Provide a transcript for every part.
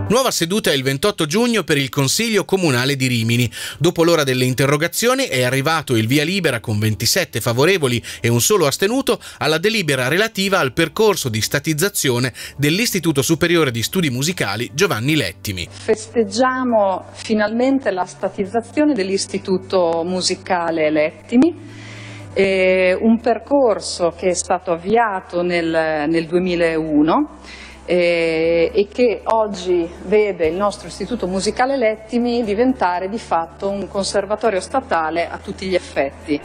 Nuova seduta il 28 giugno per il Consiglio Comunale di Rimini. Dopo l'ora delle interrogazioni è arrivato il via libera con 27 favorevoli e un solo astenuto alla delibera relativa al percorso di statizzazione dell'Istituto Superiore di Studi Musicali Giovanni Lettimi. Festeggiamo finalmente la statizzazione dell'Istituto Musicale Lettimi. Un percorso che è stato avviato nel 2001 e che oggi vede il nostro Istituto Musicale Lettimi diventare di fatto un conservatorio statale a tutti gli effetti.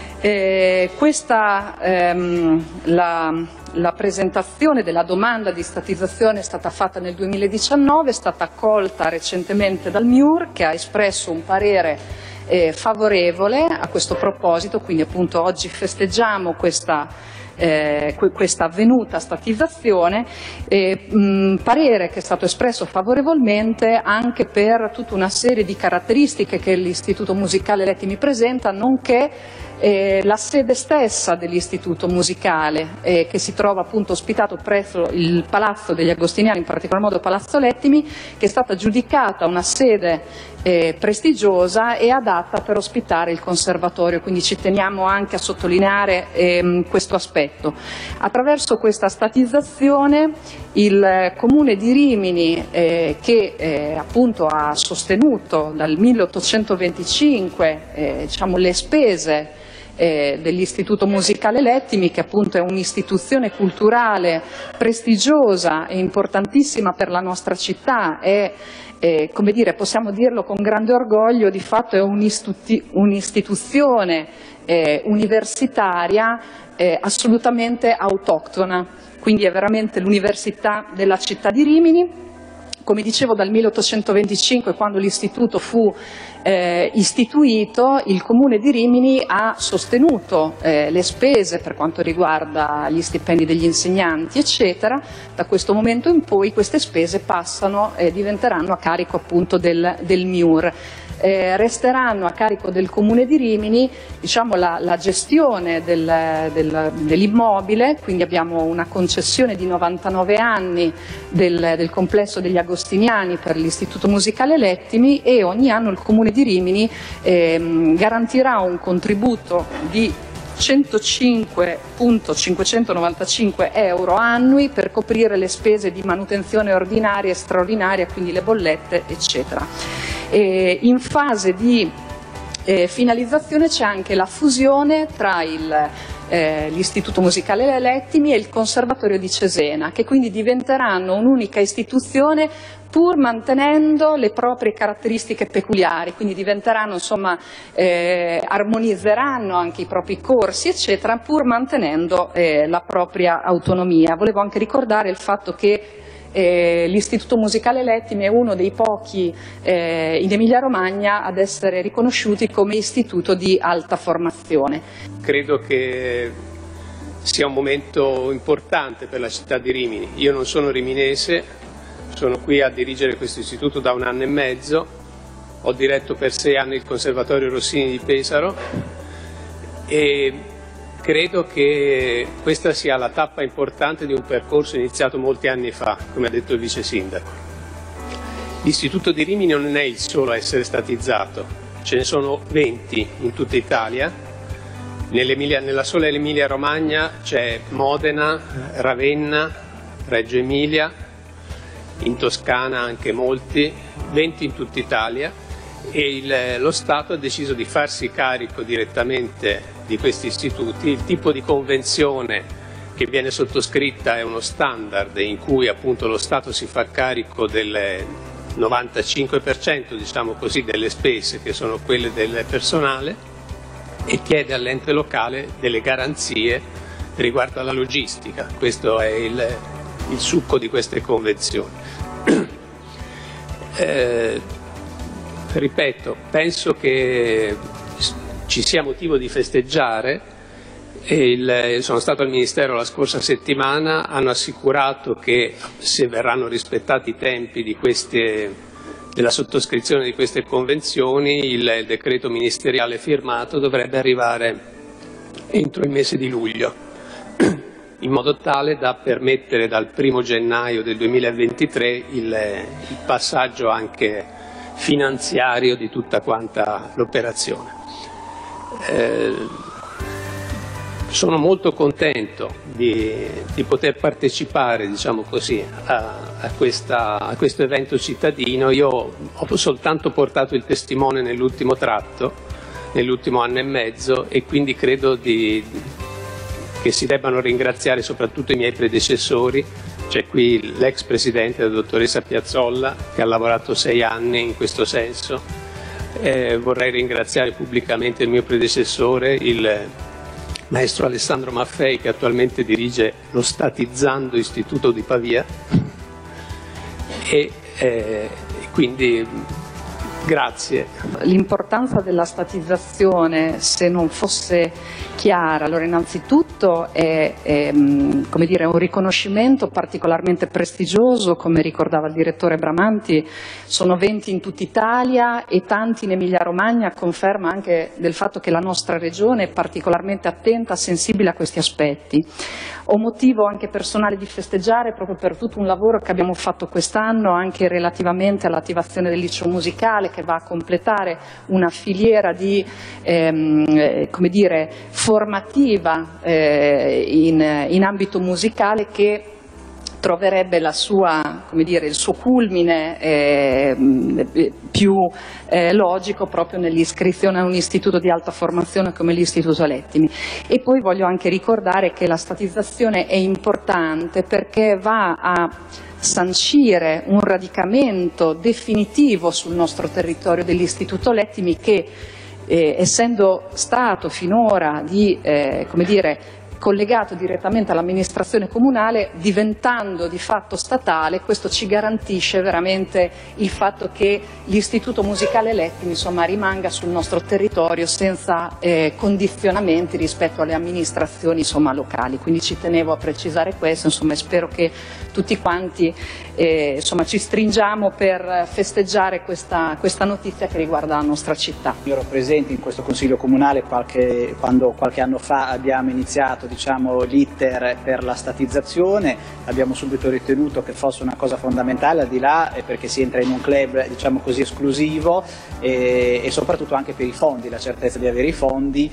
La presentazione della domanda di statizzazione è stata fatta nel 2019, è stata accolta recentemente dal MIUR, che ha espresso un parere favorevole a questo proposito, quindi appunto oggi festeggiamo questa avvenuta statizzazione, parere che è stato espresso favorevolmente anche per tutta una serie di caratteristiche che l'Istituto Musicale Lettimi presenta, nonché la sede stessa dell'Istituto Musicale, che si trova appunto ospitato presso il Palazzo degli Agostiniani, in particolar modo Palazzo Lettimi, che è stata giudicata una sede prestigiosa e adatta per ospitare il conservatorio, quindi ci teniamo anche a sottolineare questo aspetto. Attraverso questa statizzazione il Comune di Rimini, che appunto ha sostenuto dal 1825 diciamo, le spese dell'Istituto Musicale Lettimi, che appunto è un'istituzione culturale prestigiosa e importantissima per la nostra città, come dire, possiamo dirlo con grande orgoglio, di fatto è un'istituzione universitaria assolutamente autoctona, quindi è veramente l'università della città di Rimini. Come dicevo, dal 1825, quando l'istituto fu istituito, il Comune di Rimini ha sostenuto le spese per quanto riguarda gli stipendi degli insegnanti, eccetera. Da questo momento in poi queste spese diventeranno a carico appunto del MIUR. Resteranno a carico del Comune di Rimini, diciamo, la gestione dell'immobile, quindi abbiamo una concessione di 99 anni del complesso degli Agostiniani per l'Istituto Musicale Lettimi, e ogni anno il Comune di Rimini garantirà un contributo di 105.595 euro annui per coprire le spese di manutenzione ordinaria e straordinaria, quindi le bollette, eccetera. In fase di finalizzazione c'è anche la fusione tra l'Istituto Musicale Lettimi e il Conservatorio di Cesena, che quindi diventeranno un'unica istituzione pur mantenendo le proprie caratteristiche peculiari, quindi diventeranno, insomma, armonizzeranno anche i propri corsi, eccetera, pur mantenendo la propria autonomia. Volevo anche ricordare il fatto che l'Istituto Musicale Lettimi è uno dei pochi in Emilia-Romagna ad essere riconosciuti come istituto di alta formazione. Credo che sia un momento importante per la città di Rimini. Io non sono riminese, sono qui a dirigere questo istituto da 1 anno e mezzo, ho diretto per 6 anni il Conservatorio Rossini di Pesaro e credo che questa sia la tappa importante di un percorso iniziato molti anni fa, come ha detto il vice sindaco. L'Istituto di Rimini non è il solo a essere statizzato, ce ne sono 20 in tutta Italia. Nella sola Emilia Romagna c'è Modena, Ravenna, Reggio Emilia, in Toscana anche molti, 20 in tutta Italia, e lo Stato ha deciso di farsi carico direttamente di questi istituti. Il tipo di convenzione che viene sottoscritta è uno standard in cui appunto lo Stato si fa carico del 95%, diciamo così, delle spese che sono quelle del personale, e chiede all'ente locale delle garanzie riguardo alla logistica. Questo è il succo di queste convenzioni. Ripeto, penso che ci sia motivo di festeggiare. Sono stato al Ministero la scorsa settimana, hanno assicurato che se verranno rispettati i tempi della sottoscrizione di queste convenzioni, il decreto ministeriale firmato dovrebbe arrivare entro il mese di luglio. in modo tale da permettere dal 1° gennaio del 2023 il passaggio anche finanziario di tutta quanta l'operazione. Sono molto contento di poter partecipare, diciamo così, a questo evento cittadino. Io ho soltanto portato il testimone nell'ultimo tratto, nell'ultimo anno e mezzo, e quindi credo che si debbano ringraziare soprattutto i miei predecessori. C'è qui l'ex presidente, la dottoressa Piazzolla, che ha lavorato 6 anni in questo senso. Vorrei ringraziare pubblicamente il mio predecessore, il maestro Alessandro Maffei, che attualmente dirige lo Statizzando Istituto di Pavia, e quindi grazie. L'importanza della statizzazione, se non fosse chiara, allora innanzitutto è come dire, un riconoscimento particolarmente prestigioso, come ricordava il direttore Bramanti, sono 20 in tutta Italia e tanti in Emilia Romagna, conferma anche del fatto che la nostra regione è particolarmente attenta, sensibile a questi aspetti. Ho motivo anche personale di festeggiare proprio per tutto un lavoro che abbiamo fatto quest'anno anche relativamente all'attivazione del liceo musicale, che va a completare una filiera di come dire, formativa in ambito musicale, che troverebbe la sua, come dire, il suo culmine più logico proprio nell'iscrizione a un istituto di alta formazione come l'Istituto Alettimi. E poi voglio anche ricordare che la statizzazione è importante perché va a sancire un radicamento definitivo sul nostro territorio dell'Istituto Alettimi, che essendo stato finora come dire, collegato direttamente all'amministrazione comunale, diventando di fatto statale, questo ci garantisce veramente il fatto che l'Istituto Musicale Alettimi, insomma, rimanga sul nostro territorio senza condizionamenti rispetto alle amministrazioni, insomma, locali. Quindi ci tenevo a precisare questo, insomma, e spero che tutti quanti insomma, ci stringiamo per festeggiare questa notizia che riguarda la nostra città. Io ero presente in questo Consiglio Comunale quando qualche anno fa abbiamo iniziato, diciamo, l'iter per la statizzazione. Abbiamo subito ritenuto che fosse una cosa fondamentale, al di là perché si entra in un club, diciamo così, esclusivo, e soprattutto anche per i fondi, la certezza di avere i fondi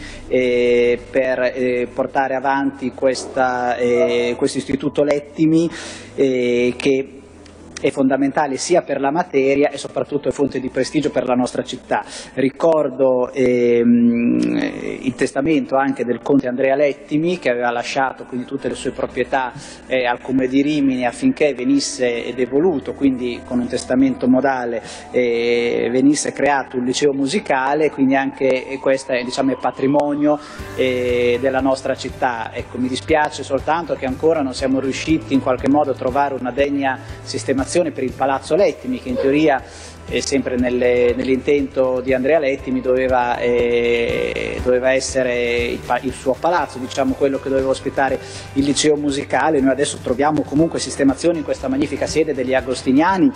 per portare avanti questo istituto Alettimi, che è fondamentale sia per la materia e soprattutto è fonte di prestigio per la nostra città. Ricordo il testamento anche del conte Andrea Alettimi, che aveva lasciato quindi tutte le sue proprietà al Comune di Rimini affinché venisse ed è voluto, quindi con un testamento modale, venisse creato un liceo musicale, quindi anche questo è, diciamo, è patrimonio della nostra città. Ecco, mi dispiace soltanto che ancora non siamo riusciti in qualche modo a trovare una degna sistemazione per il Palazzo Alettimi, che in teoria, sempre nell'intento di Andrea Alettimi, doveva essere il suo palazzo, diciamo, quello che doveva ospitare il liceo musicale. Noi adesso troviamo comunque sistemazioni in questa magnifica sede degli Agostiniani,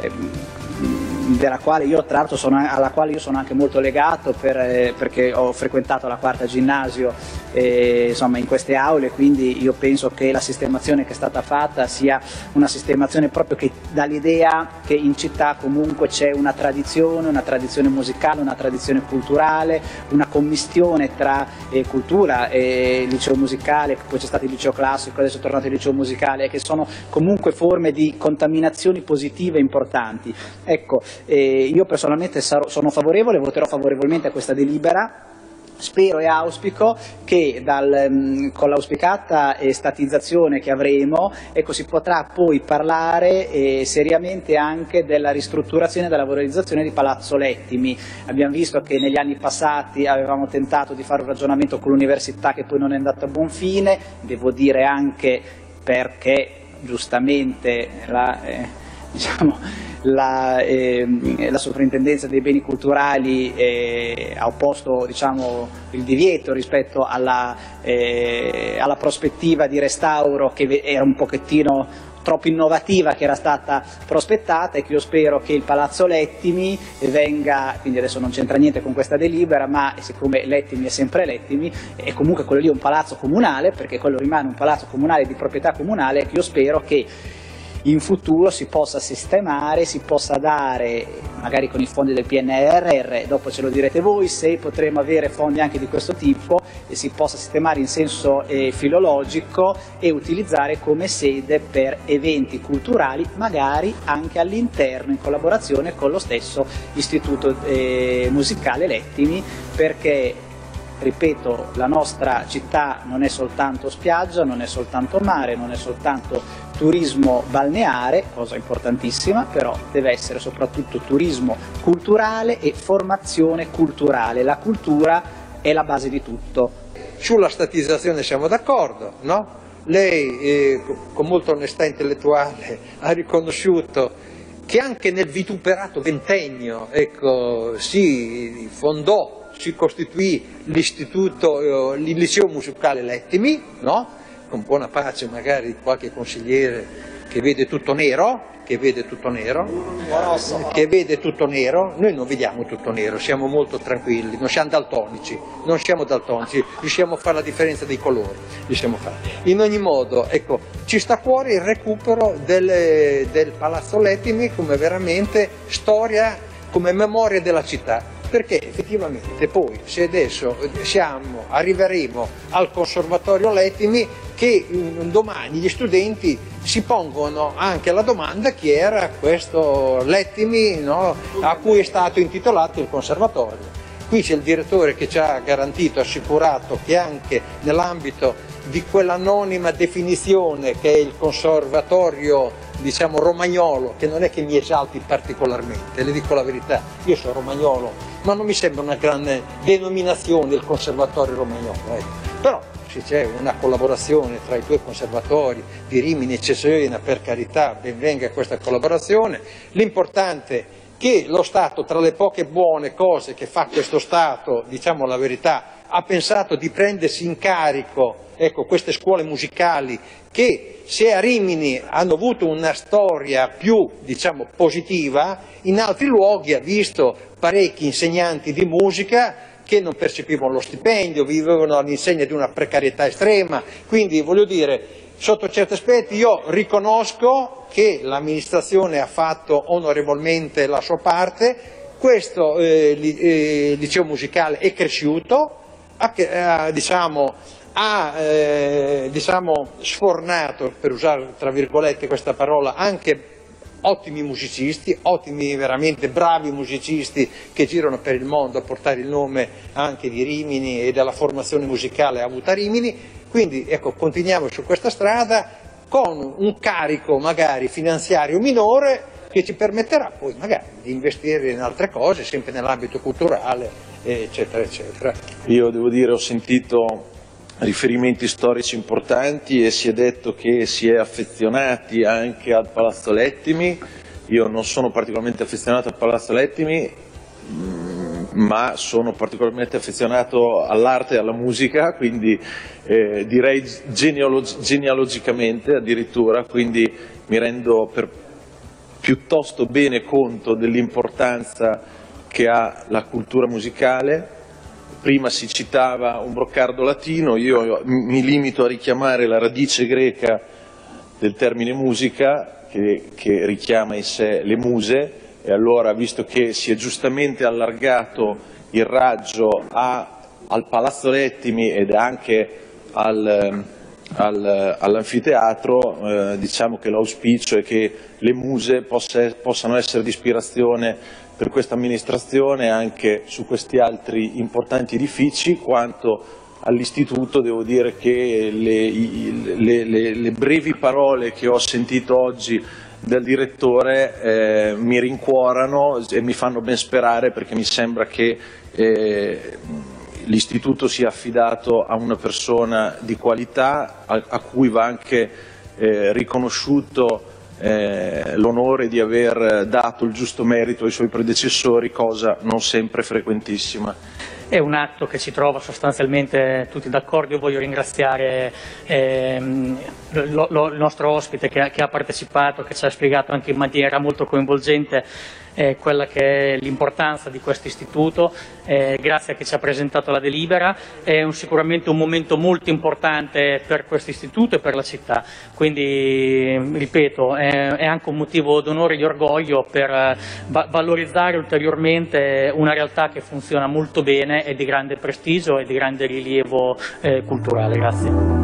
alla quale io sono anche molto legato perché ho frequentato la 4ª ginnasio insomma, in queste aule, quindi io penso che la sistemazione che è stata fatta sia una sistemazione proprio che dà l'idea che in città comunque c'è una tradizione musicale, una tradizione culturale, una commistione tra cultura e liceo musicale, poi c'è stato il liceo classico, adesso è tornato il liceo musicale, che sono comunque forme di contaminazioni positive importanti. Ecco, io personalmente sono favorevole, voterò favorevolmente a questa delibera. Spero e auspico che con l'auspicata statizzazione che avremo, ecco, si potrà poi parlare seriamente anche della ristrutturazione e della valorizzazione di Palazzo Alettimi. Abbiamo visto che negli anni passati avevamo tentato di fare un ragionamento con l'università che poi non è andato a buon fine, devo dire anche perché giustamente la soprintendenza dei beni culturali ha opposto, diciamo, il divieto rispetto alla prospettiva di restauro, che era un pochettino troppo innovativa che era stata prospettata, e che io spero che il Palazzo Lettimi venga, quindi adesso non c'entra niente con questa delibera, ma siccome Lettimi è sempre Lettimi, è comunque quello lì un palazzo comunale, perché quello rimane un palazzo comunale di proprietà comunale, che io spero che in futuro si possa sistemare, si possa dare, magari con i fondi del PNRR, dopo ce lo direte voi, se potremo avere fondi anche di questo tipo, e si possa sistemare in senso filologico e utilizzare come sede per eventi culturali, magari anche all'interno, in collaborazione con lo stesso Istituto Musicale Lettimi, perché, ripeto, la nostra città non è soltanto spiaggia, non è soltanto mare, non è soltanto turismo balneare, cosa importantissima, però deve essere soprattutto turismo culturale e formazione culturale. La cultura è la base di tutto. Sulla statizzazione siamo d'accordo, no? Lei con molta onestà intellettuale ha riconosciuto che anche nel vituperato ventennio, ecco, si fondò, si costituì l'istituto, il liceo musicale Lettimi, no? Con buona pace magari di qualche consigliere che vede tutto nero, noi non vediamo tutto nero, siamo molto tranquilli, non siamo daltonici, riusciamo a fare la differenza dei colori, riusciamo a fare. In ogni modo, ecco, ci sta a cuore il recupero del Palazzo Lettimi come veramente storia, come memoria della città. Perché effettivamente poi, se adesso arriveremo al Conservatorio Lettimi, che domani gli studenti si pongono anche la domanda chi era questo Lettimi, no, a cui è stato intitolato il Conservatorio. Qui c'è il direttore che ci ha garantito, assicurato che anche nell'ambito di quell'anonima definizione che è il Conservatorio, diciamo, romagnolo, che non è che mi esalti particolarmente, le dico la verità, io sono romagnolo, ma non mi sembra una grande denominazione il Conservatorio romagnolo, però se c'è una collaborazione tra i due conservatori di Rimini e Cesena, per carità, ben venga questa collaborazione. L'importante è che lo Stato, tra le poche buone cose che fa questo Stato, diciamo la verità, ha pensato di prendersi in carico, ecco, queste scuole musicali che, se a Rimini hanno avuto una storia più, diciamo, positiva, in altri luoghi ha visto parecchi insegnanti di musica che non percepivano lo stipendio, vivevano all'insegna di una precarietà estrema. Quindi, voglio dire, sotto certi aspetti io riconosco che l'amministrazione ha fatto onorevolmente la sua parte, questo liceo musicale è cresciuto, ha sfornato, per usare tra virgolette questa parola, anche ottimi musicisti, ottimi, veramente bravi musicisti che girano per il mondo a portare il nome anche di Rimini e della formazione musicale avuta a Rimini. Quindi, ecco, continuiamo su questa strada con un carico magari finanziario minore che ci permetterà poi magari di investire in altre cose, sempre nell'ambito culturale, eccetera, eccetera. Io devo dire, ho sentito riferimenti storici importanti e si è detto che si è affezionati anche al Palazzo Lettimi. Io non sono particolarmente affezionato al Palazzo Lettimi, ma sono particolarmente affezionato all'arte e alla musica, quindi direi genealogicamente addirittura, quindi mi rendo piuttosto bene conto dell'importanza che ha la cultura musicale. Prima si citava un broccardo latino, io mi limito a richiamare la radice greca del termine musica, che richiama in sé le muse, e allora, visto che si è giustamente allargato il raggio al Palazzo Lettimi ed anche all'anfiteatro, diciamo che l'auspicio è che le muse possano essere di ispirazione per questa amministrazione anche su questi altri importanti edifici. Quanto all'istituto, devo dire che le brevi parole che ho sentito oggi del direttore mi rincuorano e mi fanno ben sperare, perché mi sembra che l'istituto sia affidato a una persona di qualità, a cui va anche riconosciuto l'onore di aver dato il giusto merito ai suoi predecessori, cosa non sempre frequentissima. è un atto che ci trova sostanzialmente tutti d'accordo. Io voglio ringraziare il nostro ospite che ha partecipato, che ci ha spiegato anche in maniera molto coinvolgente quella che è l'importanza di questo istituto, grazie a chi ci ha presentato la delibera. È sicuramente un momento molto importante per questo istituto e per la città, quindi ripeto è anche un motivo d'onore e di orgoglio per valorizzare ulteriormente una realtà che funziona molto bene e di grande prestigio e di grande rilievo culturale. Grazie.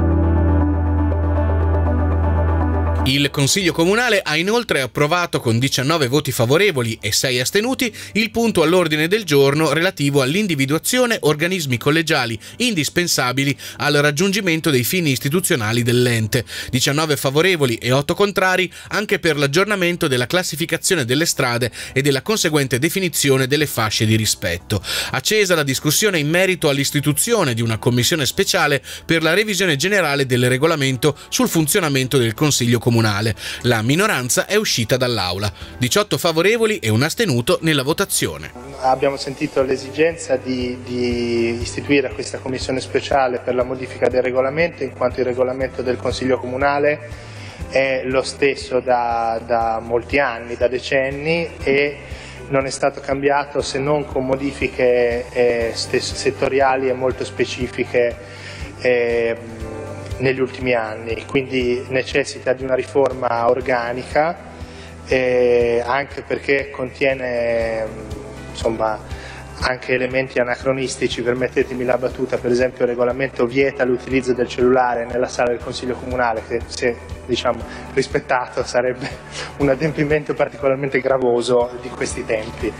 Il Consiglio Comunale ha inoltre approvato con 19 voti favorevoli e 6 astenuti il punto all'ordine del giorno relativo all'individuazione organismi collegiali indispensabili al raggiungimento dei fini istituzionali dell'ente, 19 favorevoli e 8 contrari anche per l'aggiornamento della classificazione delle strade e della conseguente definizione delle fasce di rispetto. Accesa la discussione in merito all'istituzione di una commissione speciale per la revisione generale del regolamento sul funzionamento del Consiglio Comunale. La minoranza è uscita dall'aula, 18 favorevoli e un astenuto nella votazione. Abbiamo sentito l'esigenza di istituire questa commissione speciale per la modifica del regolamento, in quanto il regolamento del Consiglio Comunale è lo stesso da molti anni, da decenni, e non è stato cambiato se non con modifiche settoriali e molto specifiche negli ultimi anni, quindi necessita di una riforma organica, anche perché contiene anche elementi anacronistici. Permettetemi la battuta: per esempio il regolamento vieta l'utilizzo del cellulare nella sala del Consiglio Comunale, che se rispettato sarebbe un adempimento particolarmente gravoso di questi tempi.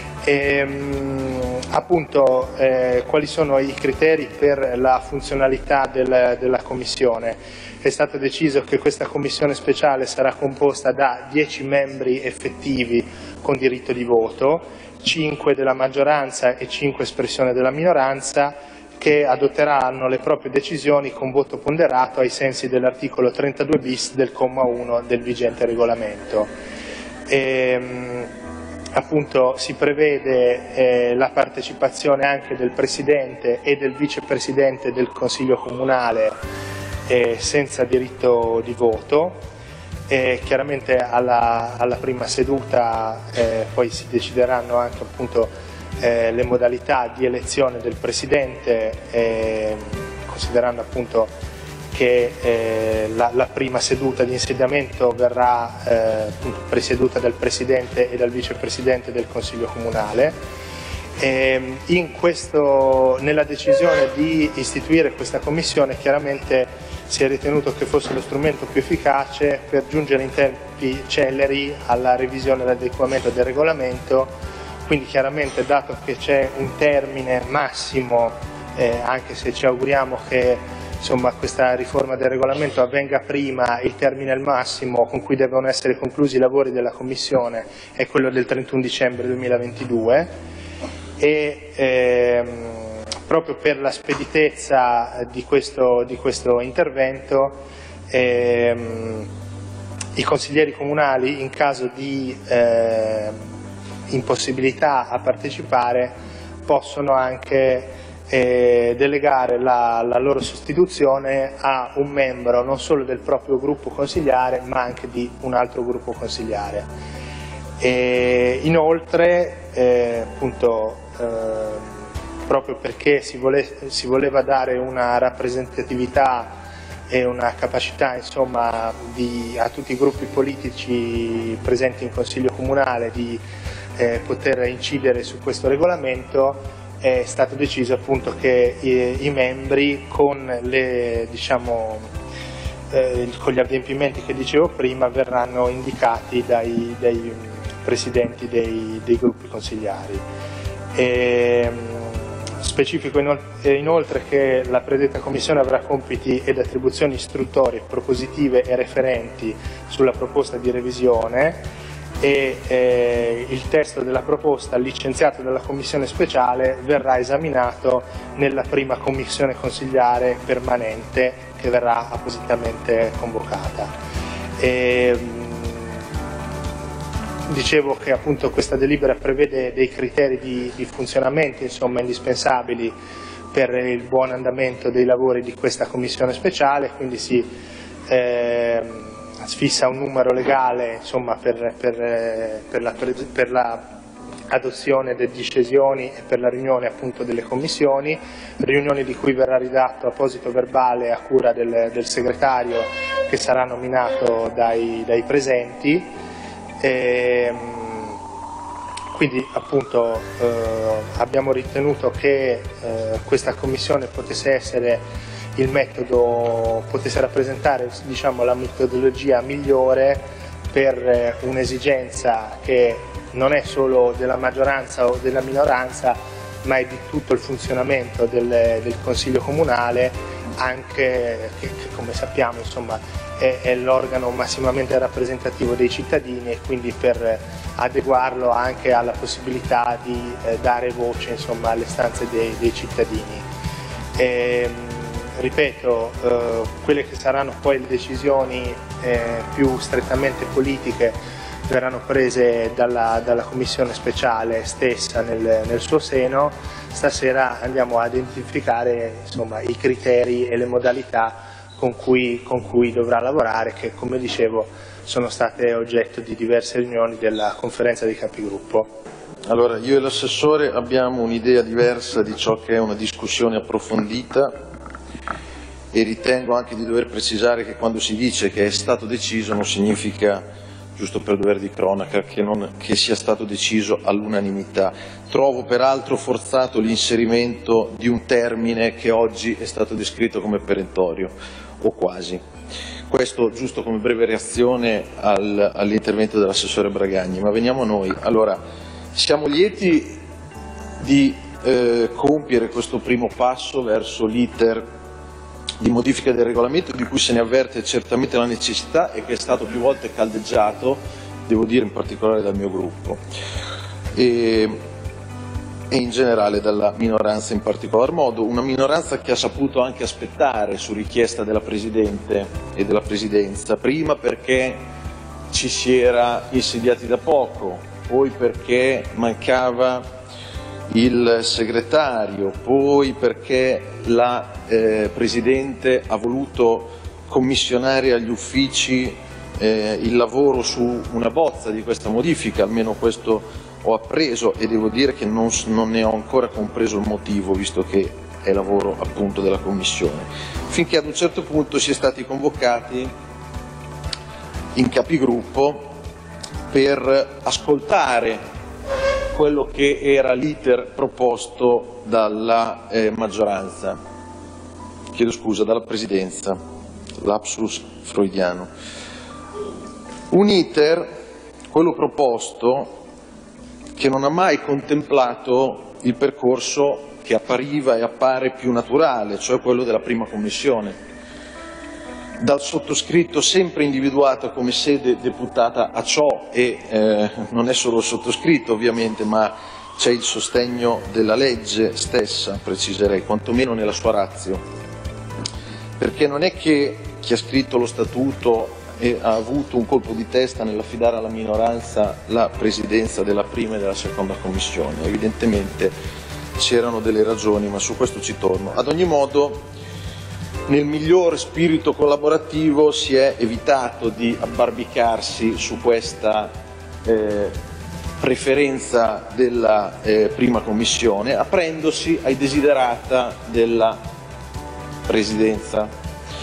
Appunto, quali sono i criteri per la funzionalità della Commissione? È stato deciso che questa Commissione speciale sarà composta da 10 membri effettivi con diritto di voto, 5 della maggioranza e 5 espressione della minoranza, che adotteranno le proprie decisioni con voto ponderato ai sensi dell'articolo 32 bis del comma 1 del vigente regolamento. Appunto si prevede la partecipazione anche del Presidente e del Vicepresidente del Consiglio Comunale senza diritto di voto. Chiaramente alla prima seduta poi si decideranno anche appunto le modalità di elezione del Presidente, considerando appunto che la prima seduta di insediamento verrà presieduta dal Presidente e dal Vicepresidente del Consiglio Comunale. Nella decisione di istituire questa commissione chiaramente si è ritenuto che fosse lo strumento più efficace per giungere in tempi celeri alla revisione e all'adeguamento del regolamento. Quindi chiaramente, dato che c'è un termine massimo, anche se ci auguriamo che questa riforma del regolamento avvenga prima, il termine massimo con cui devono essere conclusi i lavori della Commissione è quello del 31 dicembre 2022 e proprio per la speditezza di questo intervento i consiglieri comunali, in caso di impossibilità a partecipare, possono anche delegare la loro sostituzione a un membro non solo del proprio gruppo consigliare ma anche di un altro gruppo consigliare. Inoltre proprio perché si voleva dare una rappresentatività e una capacità a tutti i gruppi politici presenti in Consiglio Comunale di poter incidere su questo regolamento, è stato deciso appunto che i membri con gli adempimenti che dicevo prima verranno indicati dai presidenti dei gruppi consigliari. Specifico inoltre che la predetta Commissione avrà compiti ed attribuzioni istruttorie, propositive e referenti sulla proposta di revisione, e il testo della proposta licenziato dalla Commissione speciale verrà esaminato nella prima Commissione consigliare permanente che verrà appositamente convocata. Dicevo che appunto questa delibera prevede dei criteri di funzionamento, insomma, indispensabili per il buon andamento dei lavori di questa commissione speciale, quindi si fissa un numero legale, insomma, per la adozione delle decisioni e per la riunione appunto delle commissioni, riunioni di cui verrà redatto apposito verbale a cura del segretario che sarà nominato dai presenti. Quindi appunto abbiamo ritenuto che questa commissione potesse rappresentare, diciamo, la metodologia migliore per un'esigenza che non è solo della maggioranza o della minoranza, ma è di tutto il funzionamento del Consiglio Comunale, anche che come sappiamo, insomma, è l'organo massimamente rappresentativo dei cittadini, e quindi per adeguarlo anche alla possibilità di dare voce, insomma, alle istanze dei cittadini. Ripeto, quelle che saranno poi le decisioni più strettamente politiche verranno prese dalla Commissione speciale stessa nel suo seno. Stasera andiamo a identificare, insomma, i criteri e le modalità con cui dovrà lavorare, che, come dicevo, sono state oggetto di diverse riunioni della conferenza dei capigruppo. Allora, io e l'assessore abbiamo un'idea diversa di ciò che è una discussione approfondita, e ritengo anche di dover precisare che quando si dice che è stato deciso non significa, giusto per dover di cronaca, che sia stato deciso all'unanimità. Trovo peraltro forzato l'inserimento di un termine che oggi è stato descritto come perentorio, o quasi. Questo giusto come breve reazione all'intervento dell'assessore Bragagni, ma veniamo a noi. Allora, siamo lieti di compiere questo primo passo verso l'iter di modifica del regolamento, di cui se ne avverte certamente la necessità e che è stato più volte caldeggiato, devo dire, in particolare dal mio gruppo e in generale dalla minoranza in particolar modo, una minoranza che ha saputo anche aspettare su richiesta della Presidente e della Presidenza, prima perché ci si era insediati da poco, poi perché mancava il segretario, poi perché la Presidente ha voluto commissionare agli uffici il lavoro su una bozza di questa modifica, almeno questo ho appreso, e devo dire che non ne ho ancora compreso il motivo, visto che è lavoro appunto della Commissione, finché ad un certo punto si è stati convocati in capigruppo per ascoltare quello che era l'iter proposto dalla maggioranza, chiedo scusa, dalla Presidenza, lapsus freudiano. Un iter, quello proposto, che non ha mai contemplato il percorso che appariva e appare più naturale, cioè quello della prima commissione, dal sottoscritto sempre individuato come sede deputata a ciò, e non è solo il sottoscritto ovviamente, ma c'è il sostegno della legge stessa, preciserei, quantomeno nella sua ratio, perché non è che chi ha scritto lo statuto e ha avuto un colpo di testa nell'affidare alla minoranza la presidenza della prima e della seconda commissione. Evidentemente c'erano delle ragioni, ma su questo ci torno. Ad ogni modo, nel miglior spirito collaborativo si è evitato di abbarbicarsi su questa preferenza della prima commissione, aprendosi ai desiderata della presidenza,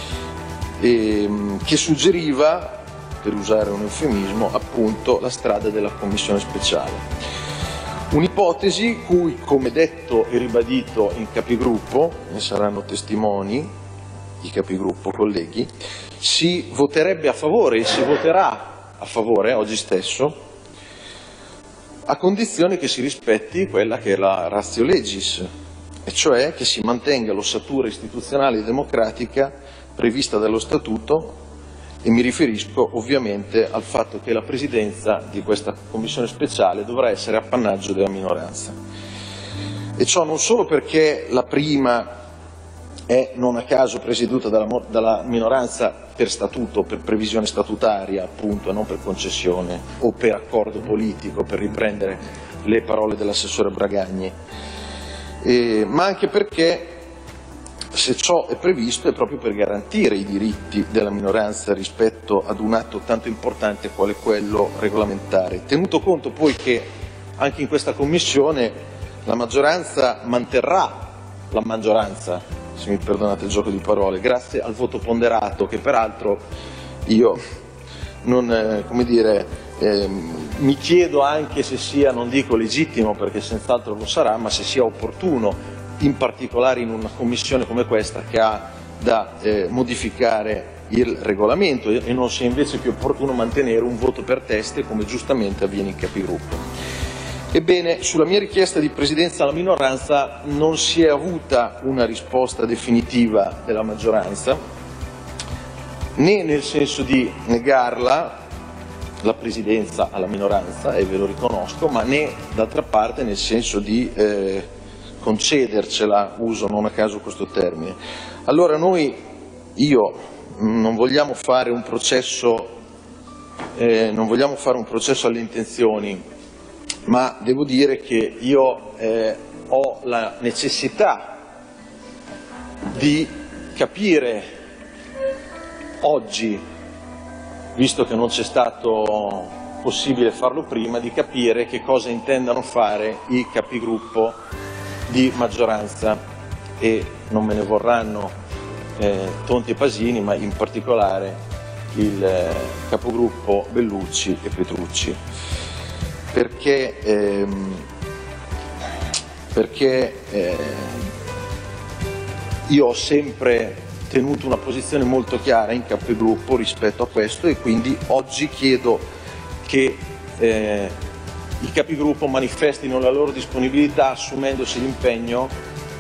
che suggeriva, per usare un eufemismo, appunto la strada della commissione speciale. Un'ipotesi cui, come detto e ribadito in capigruppo, ne saranno testimoni i capigruppo, colleghi, si voterebbe a favore e si voterà a favore oggi stesso, a condizione che si rispetti quella che è la ratio legis, e cioè che si mantenga l'ossatura istituzionale e democratica prevista dallo Statuto, e mi riferisco ovviamente al fatto che la presidenza di questa commissione speciale dovrà essere appannaggio della minoranza. E ciò non solo perché la prima è non a caso presieduta dalla minoranza per statuto, per previsione statutaria appunto, e non per concessione o per accordo politico, per riprendere le parole dell'assessore Bragagni, ma anche perché se ciò è previsto è proprio per garantire i diritti della minoranza rispetto ad un atto tanto importante quale quello regolamentare, tenuto conto poi che anche in questa Commissione la maggioranza manterrà la maggioranza, se mi perdonate il gioco di parole, grazie al voto ponderato che peraltro io non, come dire, mi chiedo anche se sia, non dico legittimo perché senz'altro lo sarà, ma se sia opportuno, in particolare in una commissione come questa che ha da modificare il regolamento, e non sia invece più opportuno mantenere un voto per teste come giustamente avviene in capigruppo. Ebbene, sulla mia richiesta di presidenza alla minoranza non si è avuta una risposta definitiva della maggioranza, né nel senso di negarla, la presidenza alla minoranza, e ve lo riconosco, ma né d'altra parte nel senso di concedercela, uso non a caso questo termine. Allora io non vogliamo fare un processo alle intenzioni, ma devo dire che io ho la necessità di capire oggi, visto che non c'è stato possibile farlo prima, di capire che cosa intendano fare i capigruppo di maggioranza, e non me ne vorranno Tonti e Pasini, ma in particolare il capogruppo Bellucci e Petrucci. Perché io ho sempre tenuto una posizione molto chiara in capigruppo rispetto a questo, e quindi oggi chiedo che i capigruppo manifestino la loro disponibilità assumendosi l'impegno,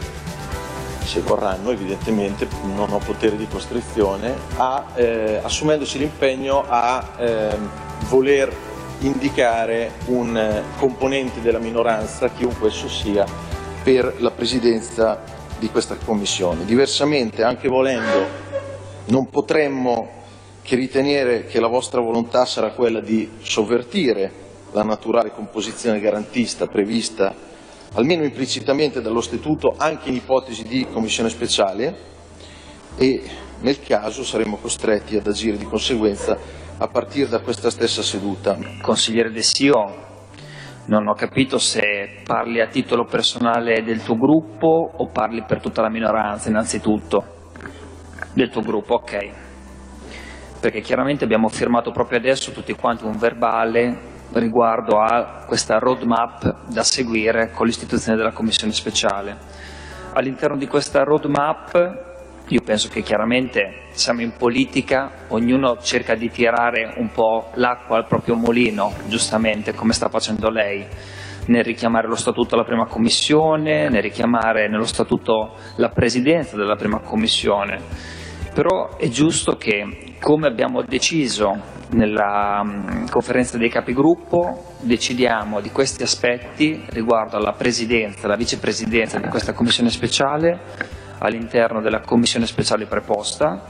se vorranno evidentemente, non ho potere di costrizione, assumendosi l'impegno a voler indicare un componente della minoranza, chiunque esso sia, per la presidenza di questa commissione. Diversamente, anche volendo, non potremmo che ritenere che la vostra volontà sarà quella di sovvertire la naturale composizione garantista prevista, almeno implicitamente, dallo Statuto, anche in ipotesi di commissione speciale, e nel caso saremmo costretti ad agire di conseguenza a partire da questa stessa seduta. Consigliere De Sio, non ho capito se parli a titolo personale del tuo gruppo o parli per tutta la minoranza. Innanzitutto del tuo gruppo, ok, perché chiaramente abbiamo firmato proprio adesso tutti quanti un verbale riguardo a questa roadmap da seguire con l'istituzione della commissione speciale. All'interno di questa roadmap io penso che chiaramente siamo in politica, ognuno cerca di tirare un po' l'acqua al proprio mulino, giustamente, come sta facendo lei, nel richiamare lo statuto alla prima commissione, nel richiamare nello statuto la presidenza della prima commissione. Però è giusto che, come abbiamo deciso nella conferenza dei capigruppo, decidiamo di questi aspetti riguardo alla presidenza, alla vicepresidenza di questa commissione speciale all'interno della commissione speciale preposta,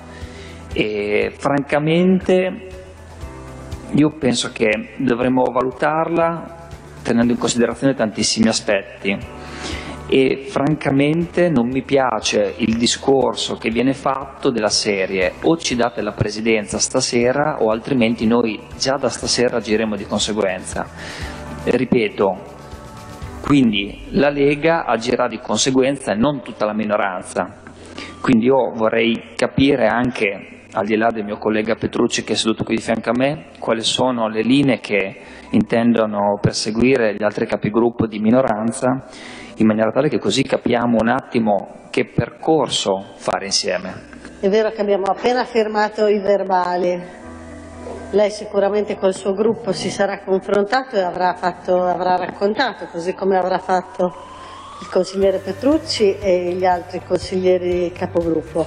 e francamente io penso che dovremmo valutarla tenendo in considerazione tantissimi aspetti, e francamente non mi piace il discorso che viene fatto della serie: o ci date la presidenza stasera o altrimenti noi già da stasera agiremo di conseguenza. Ripeto, quindi la Lega agirà di conseguenza e non tutta la minoranza. Quindi io vorrei capire anche, al di là del mio collega Petrucci che è seduto qui di fianco a me, quali sono le linee che intendono perseguire gli altri capigruppo di minoranza, in maniera tale che così capiamo un attimo che percorso fare insieme. È vero che abbiamo appena firmato i verbali. Lei sicuramente col suo gruppo si sarà confrontato e avrà raccontato, così come avrà fatto il consigliere Petrucci e gli altri consiglieri capogruppo.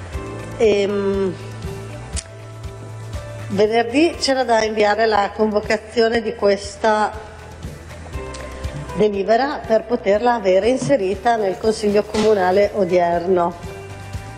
Venerdì c'era da inviare la convocazione di questa delibera per poterla avere inserita nel Consiglio Comunale odierno.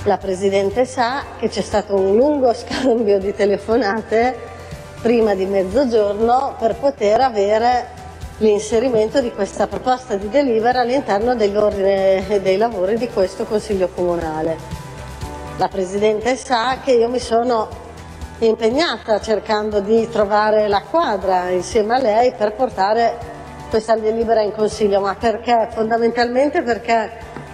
La Presidente sa che c'è stato un lungo scambio di telefonate prima di mezzogiorno per poter avere l'inserimento di questa proposta di delibera all'interno dell'ordine dei lavori di questo Consiglio Comunale. La Presidente sa che io mi sono impegnata cercando di trovare la quadra insieme a lei per portare questa delibera in Consiglio, ma perché? Fondamentalmente perché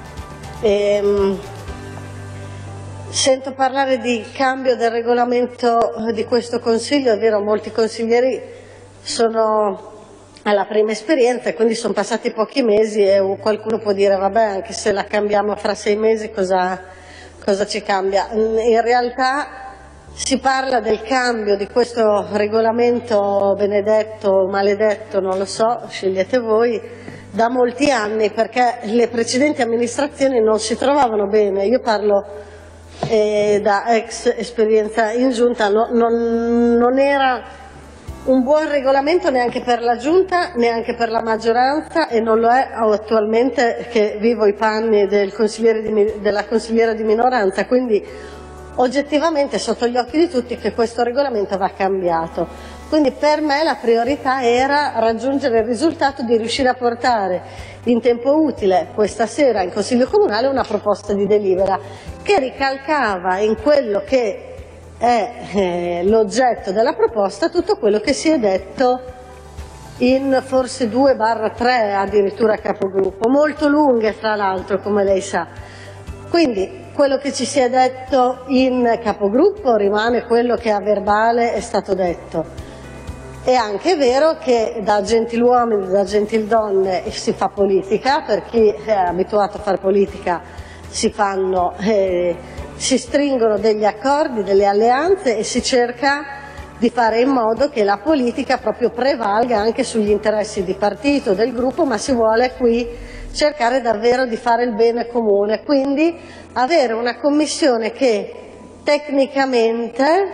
sento parlare di cambio del regolamento di questo Consiglio. È vero, molti consiglieri sono alla prima esperienza e quindi sono passati pochi mesi e qualcuno può dire vabbè, anche se la cambiamo fra 6 mesi cosa ci cambia? In realtà si parla del cambio di questo regolamento benedetto o maledetto, non lo so, scegliete voi, da molti anni, perché le precedenti amministrazioni non si trovavano bene. Io parlo da ex esperienza in giunta, non era un buon regolamento neanche per la giunta, neanche per la maggioranza, e non lo è attualmente che vivo i panni della consigliera di minoranza, quindi oggettivamente sotto gli occhi di tutti che questo regolamento va cambiato. Quindi per me la priorità era raggiungere il risultato di riuscire a portare in tempo utile questa sera in Consiglio Comunale una proposta di delibera che ricalcava in quello che è l'oggetto della proposta tutto quello che si è detto in forse 2/3 addirittura capogruppo, molto lunghe fra l'altro, come lei sa. Quindi quello che ci si è detto in capogruppo rimane quello che a verbale è stato detto. È anche vero che da gentiluomini, da gentildonne si fa politica, per chi è abituato a fare politica si stringono degli accordi, delle alleanze e si cerca di fare in modo che la politica proprio prevalga anche sugli interessi di partito, del gruppo, ma si vuole qui cercare davvero di fare il bene comune, quindi avere una commissione che tecnicamente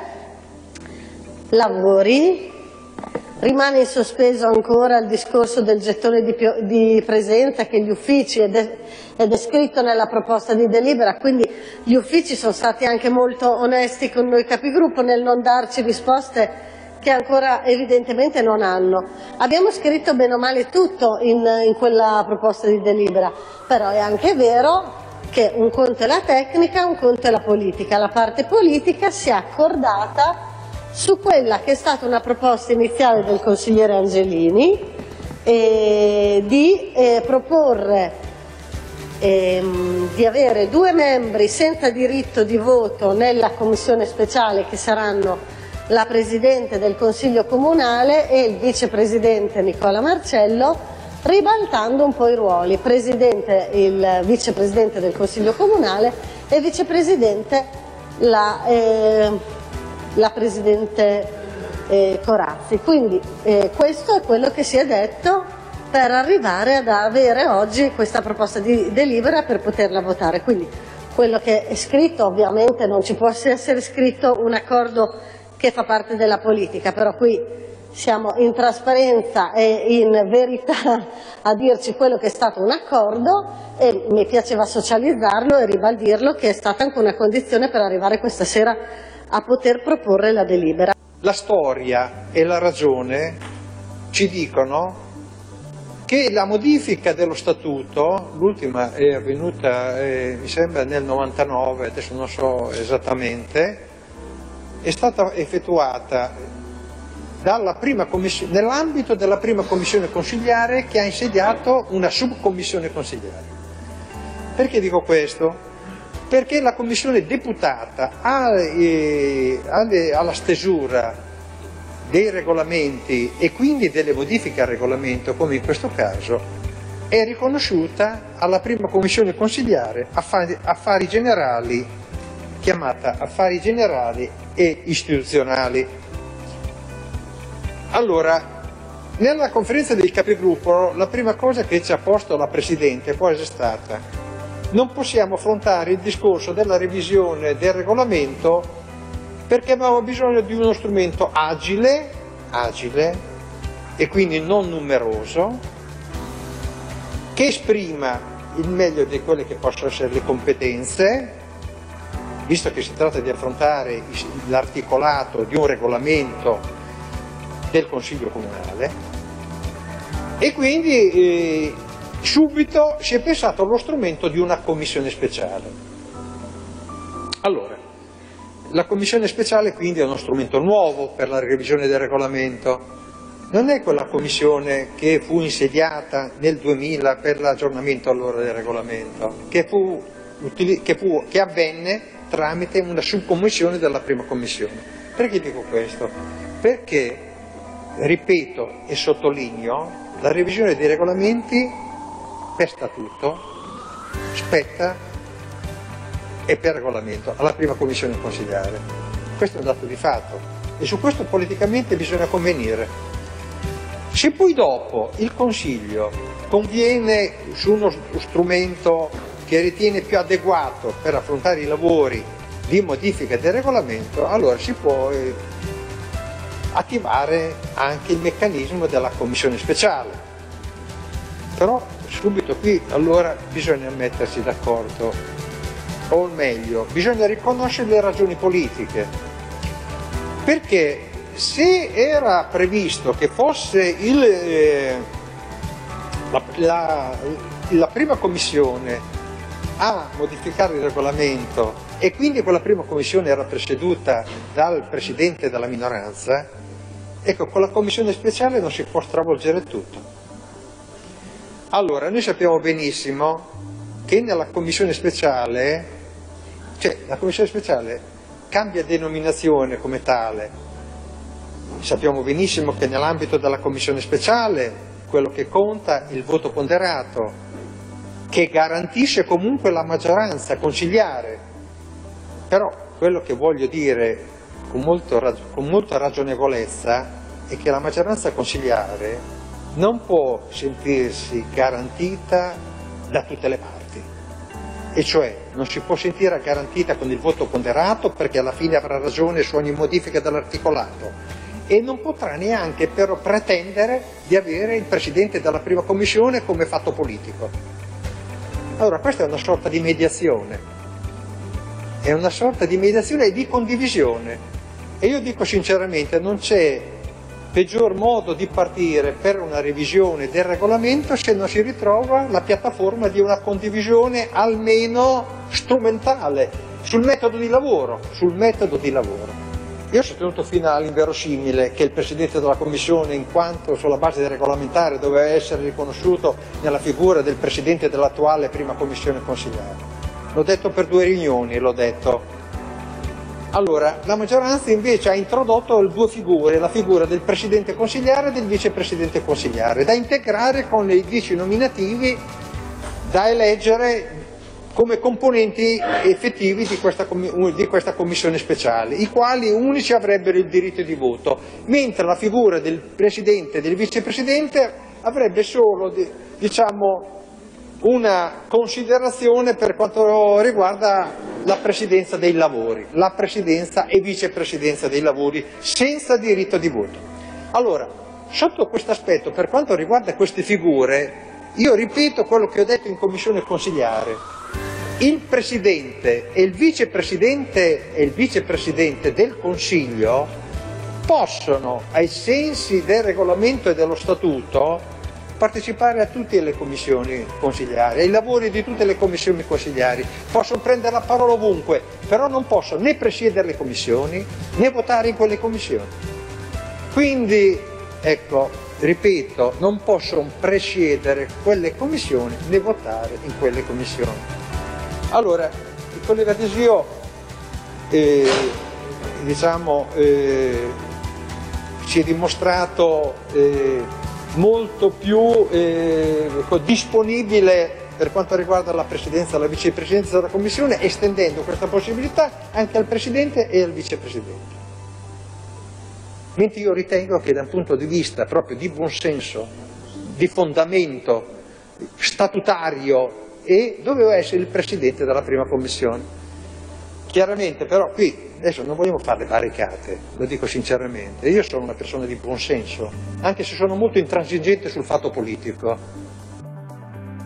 lavori. Rimane in sospeso ancora il discorso del gettone di presenza che gli uffici, ed è scritto nella proposta di delibera, quindi gli uffici sono stati anche molto onesti con noi capigruppo nel non darci risposte che ancora evidentemente non hanno. Abbiamo scritto bene o male tutto in quella proposta di delibera, però è anche vero che un conto è la tecnica, un conto è la politica. La parte politica si è accordata su quella che è stata una proposta iniziale del consigliere Angelini di proporre di avere 2 membri senza diritto di voto nella commissione speciale, che saranno la Presidente del Consiglio Comunale e il Vicepresidente Nicola Marcello, ribaltando un po' i ruoli, il Vicepresidente del Consiglio Comunale e Vicepresidente la Presidente Corazzi. Quindi questo è quello che si è detto per arrivare ad avere oggi questa proposta di delibera per poterla votare. Quindi quello che è scritto, ovviamente non ci può essere scritto un accordo che fa parte della politica, però qui siamo in trasparenza e in verità a dirci quello che è stato un accordo, e mi piaceva socializzarlo e ribaldirlo, che è stata anche una condizione per arrivare questa sera a poter proporre la delibera. La storia e la ragione ci dicono che la modifica dello statuto, l'ultima è avvenuta mi sembra nel 99, adesso non so esattamente, è stata effettuata nell'ambito della prima commissione consiliare, che ha insediato una subcommissione consiliare. Perché dico questo? Perché la commissione deputata alla stesura dei regolamenti e quindi delle modifiche al regolamento, come in questo caso, è riconosciuta alla prima commissione consiliare affari generali, chiamata affari generali e istituzionali. Allora, nella conferenza dei capigruppo la prima cosa che ci ha posto la Presidente poi è stata: non possiamo affrontare il discorso della revisione del regolamento perché abbiamo bisogno di uno strumento agile e quindi non numeroso, che esprima il meglio di quelle che possono essere le competenze visto che si tratta di affrontare l'articolato di un regolamento del Consiglio Comunale, e quindi subito si è pensato allo strumento di una commissione speciale. Allora, la commissione speciale quindi è uno strumento nuovo per la revisione del regolamento. Non è quella commissione che fu insediata nel 2000 per l'aggiornamento allora del regolamento, che avvenne tramite una subcommissione della prima commissione. Perché dico questo? Perché, ripeto e sottolineo, la revisione dei regolamenti per statuto spetta e per regolamento alla prima commissione consiliare. Questo è un dato di fatto e su questo politicamente bisogna convenire. Se poi dopo il Consiglio conviene su uno strumento che ritiene più adeguato per affrontare i lavori di modifica del regolamento, allora si può attivare anche il meccanismo della commissione speciale. Però subito qui allora bisogna mettersi d'accordo, o meglio, bisogna riconoscere le ragioni politiche, perché se era previsto che fosse la prima commissione a modificare il regolamento e quindi quella prima commissione era presieduta dal presidente della minoranza, ecco, con la commissione speciale non si può stravolgere tutto. Allora, noi sappiamo benissimo che nella commissione speciale, cioè la commissione speciale cambia denominazione come tale. Sappiamo benissimo che nell'ambito della commissione speciale quello che conta è il voto ponderato, che garantisce comunque la maggioranza consiliare. Però quello che voglio dire con molta ragionevolezza è che la maggioranza consiliare non può sentirsi garantita da tutte le parti, e cioè non si può sentire garantita con il voto ponderato perché alla fine avrà ragione su ogni modifica dell'articolato, e non potrà neanche però pretendere di avere il Presidente della prima commissione come fatto politico. Allora questa è una sorta di mediazione, è una sorta di mediazione e di condivisione, e io dico sinceramente non c'è peggior modo di partire per una revisione del regolamento se non si ritrova la piattaforma di una condivisione almeno strumentale sul metodo di lavoro, Io ho sostenuto fino all'inverosimile che il Presidente della Commissione, in quanto sulla base del regolamentare doveva essere riconosciuto nella figura del Presidente dell'attuale prima Commissione consiliare. L'ho detto per 2 riunioni, l'ho detto. Allora, la maggioranza invece ha introdotto 2 figure, la figura del Presidente consiliare e del Vicepresidente consiliare, da integrare con i 10 nominativi da eleggere come componenti effettivi di questa commissione speciale, i quali unici avrebbero il diritto di voto, mentre la figura del Presidente e del Vicepresidente avrebbe solo, diciamo, una considerazione per quanto riguarda la presidenza dei lavori, la presidenza e vicepresidenza dei lavori, senza diritto di voto. Allora, sotto questo aspetto, per quanto riguarda queste figure, io ripeto quello che ho detto in commissione consiliare. Il Presidente e il Vicepresidente del Consiglio possono, ai sensi del regolamento e dello Statuto, partecipare a tutte le commissioni consiliari, ai lavori di tutte le commissioni consiliari, possono prendere la parola ovunque, però non possono né presiedere le commissioni né votare in quelle commissioni. Quindi, ecco, ripeto, non possono presiedere quelle commissioni né votare in quelle commissioni. Allora, il collega Desio, si è dimostrato molto più disponibile per quanto riguarda la presidenza e la vicepresidenza della Commissione, estendendo questa possibilità anche al Presidente e al Vicepresidente. Mentre io ritengo che da un punto di vista proprio di buonsenso, di fondamento statutario, doveva essere il Presidente della prima Commissione. Chiaramente però qui adesso non vogliamo fare le barricate, lo dico sinceramente, io sono una persona di buonsenso, anche se sono molto intransigente sul fatto politico.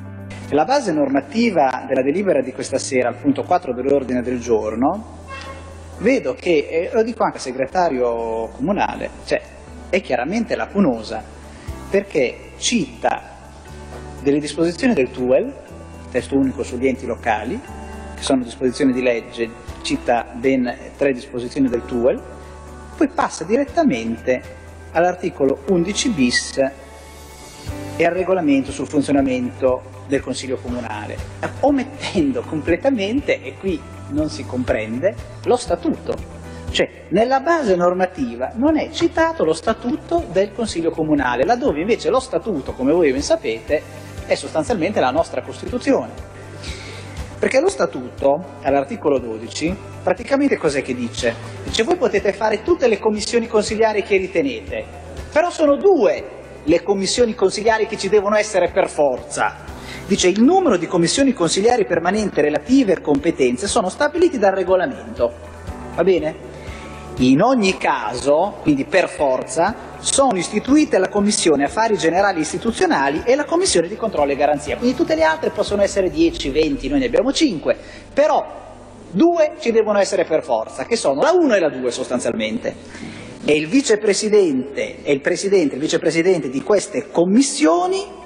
La base normativa della delibera di questa sera, al punto 4 dell'ordine del giorno, vedo che, e lo dico anche al segretario comunale, cioè è chiaramente lacunosa, perché cita delle disposizioni del TUEL, testo unico sugli enti locali, che sono disposizioni di legge, cita ben 3 disposizioni del TUEL, poi passa direttamente all'articolo 11 bis e al regolamento sul funzionamento del Consiglio Comunale, omettendo completamente, e qui non si comprende, lo statuto. Cioè, nella base normativa non è citato lo statuto del Consiglio Comunale, laddove invece lo statuto, come voi ben sapete, è sostanzialmente la nostra Costituzione. Perché lo statuto, all'articolo 12, praticamente cos'è che dice? Dice: voi potete fare tutte le commissioni consiliari che ritenete, però sono 2 le commissioni consiliari che ci devono essere per forza. Dice: il numero di commissioni consiliari permanenti relative competenze sono stabiliti dal regolamento. Va bene? In ogni caso, quindi per forza, sono istituite la Commissione Affari Generali Istituzionali e la Commissione di Controllo e Garanzia. Quindi tutte le altre possono essere 10, 20, noi ne abbiamo 5, però 2 ci devono essere per forza, che sono la 1 e la 2 sostanzialmente. E il vicepresidente e il presidente e il vicepresidente di queste commissioni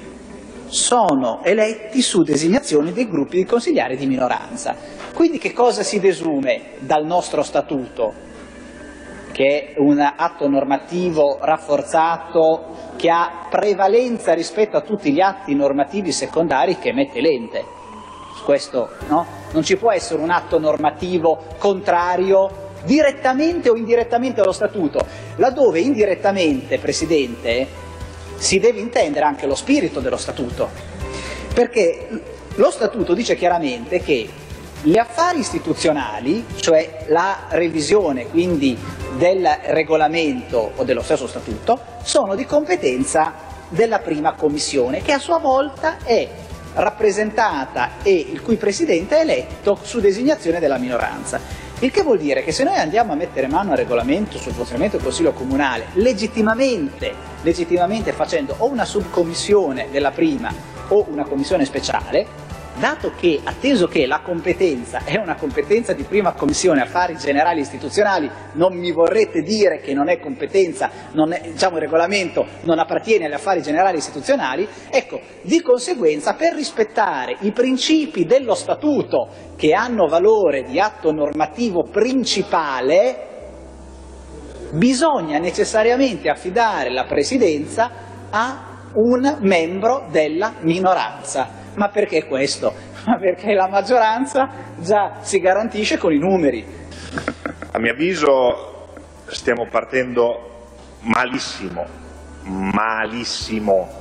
sono eletti su designazione dei gruppi di consigliari di minoranza. Quindi che cosa si desume dal nostro statuto? Che è un atto normativo rafforzato che ha prevalenza rispetto a tutti gli atti normativi secondari che emette l'ente. Questo, no? Non ci può essere un atto normativo contrario direttamente o indirettamente allo statuto, laddove indirettamente, Presidente, si deve intendere anche lo spirito dello statuto, perché lo statuto dice chiaramente che gli affari istituzionali, cioè la revisione quindi del regolamento o dello stesso statuto, sono di competenza della prima commissione, che a sua volta è rappresentata e il cui presidente è eletto su designazione della minoranza. Il che vuol dire che se noi andiamo a mettere mano al regolamento sul funzionamento del Consiglio Comunale, legittimamente facendo o una subcommissione della prima o una commissione speciale, dato che, atteso che la competenza è una competenza di prima commissione affari generali istituzionali, non mi vorrete dire che non è competenza, non è, diciamo, il regolamento non appartiene agli affari generali istituzionali, ecco, di conseguenza, per rispettare i principi dello statuto che hanno valore di atto normativo principale, bisogna necessariamente affidare la presidenza a un membro della minoranza. Ma perché questo? Ma perché la maggioranza già si garantisce con i numeri. A mio avviso stiamo partendo malissimo, malissimo.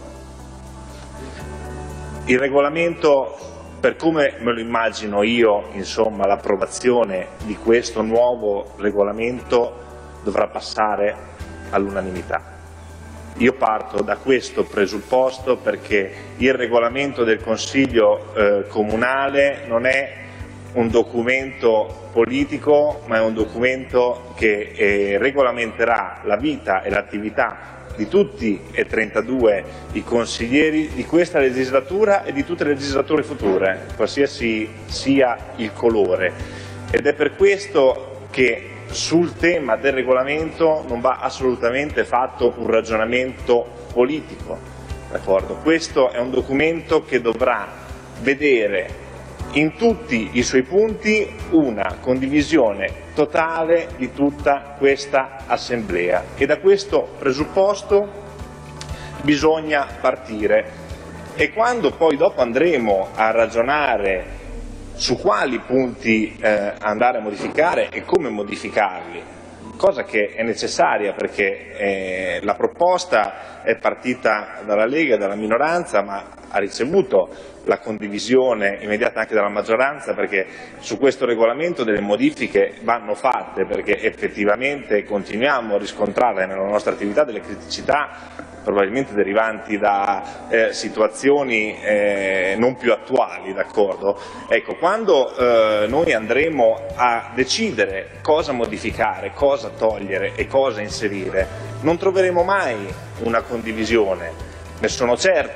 Il regolamento, per come me lo immagino io, insomma, l'approvazione di questo nuovo regolamento dovrà passare all'unanimità. Io parto da questo presupposto perché il regolamento del Consiglio Comunale non è un documento politico, ma è un documento che regolamenterà la vita e l'attività di tutti e 32 i consiglieri di questa legislatura e di tutte le legislature future, qualsiasi sia il colore. Ed è per questo che sul tema del regolamento non va assolutamente fatto un ragionamento politico, d'accordo? Questo è un documento che dovrà vedere in tutti i suoi punti una condivisione totale di tutta questa Assemblea, e da questo presupposto bisogna partire. E quando poi dopo andremo a ragionare su quali punti andare a modificare e come modificarli, cosa che è necessaria perché la proposta è partita dalla Lega e dalla minoranza, ma ha ricevuto la condivisione immediata anche dalla maggioranza, perché su questo regolamento delle modifiche vanno fatte, perché effettivamente continuiamo a riscontrare nella nostra attività delle criticità probabilmente derivanti da situazioni non più attuali, d'accordo? Ecco, quando noi andremo a decidere cosa modificare, cosa togliere e cosa inserire, non troveremo mai una condivisione. Ne sono certo,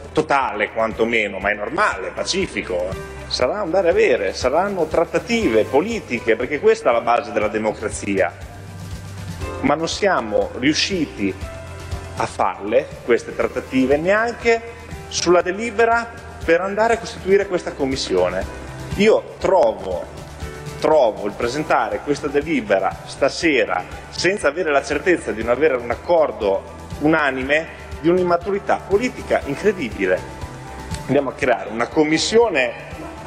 totale quantomeno, ma è normale, pacifico. Sarà andare a avere, saranno trattative politiche, perché questa è la base della democrazia. Ma non siamo riusciti a farle, queste trattative, neanche sulla delibera per andare a costituire questa commissione. Io trovo il presentare questa delibera stasera senza avere la certezza di non avere un accordo unanime di un'immaturità politica incredibile. Andiamo a creare una commissione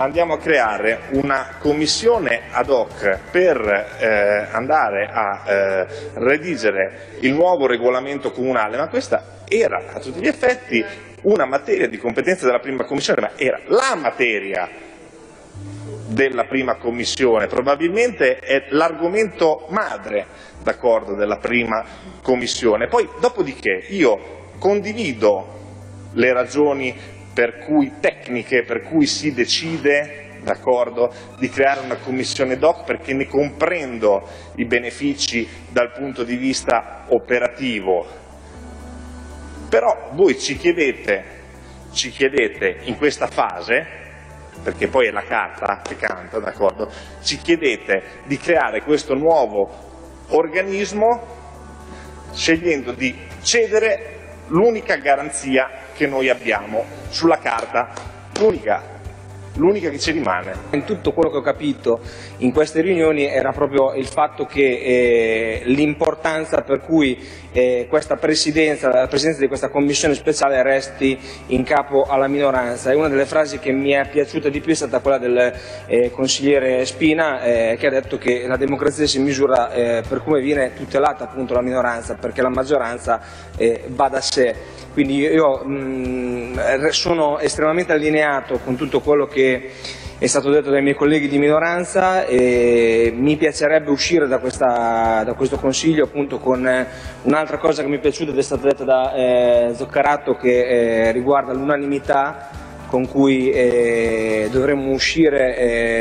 ad hoc per andare a redigere il nuovo regolamento comunale, ma questa era a tutti gli effetti una materia di competenza della prima commissione, ma era la materia della prima commissione, probabilmente è l'argomento madre, d'accordo, della prima commissione. Poi, dopodiché, io condivido le ragioni tecniche per cui si decide, d'accordo, di creare una commissione doc, perché ne comprendo i benefici dal punto di vista operativo. Però voi ci chiedete in questa fase, perché poi è la carta che canta, d'accordo, ci chiedete di creare questo nuovo organismo scegliendo di cedere l'unica garanzia che noi abbiamo sulla carta, l'unica che ci rimane. In tutto quello che ho capito in queste riunioni era proprio il fatto che l'importanza per cui questa presidenza, la presidenza di questa commissione speciale resti in capo alla minoranza, e una delle frasi che mi è piaciuta di più è stata quella del consigliere Spina, che ha detto che la democrazia si misura per come viene tutelata appunto la minoranza, perché la maggioranza va da sé. Quindi io sono estremamente allineato con tutto quello che è stato detto dai miei colleghi di minoranza, e mi piacerebbe uscire da questo consiglio appunto con un'altra cosa che mi è piaciuta ed è stata detta da Zoccarato, che riguarda l'unanimità con cui dovremmo uscire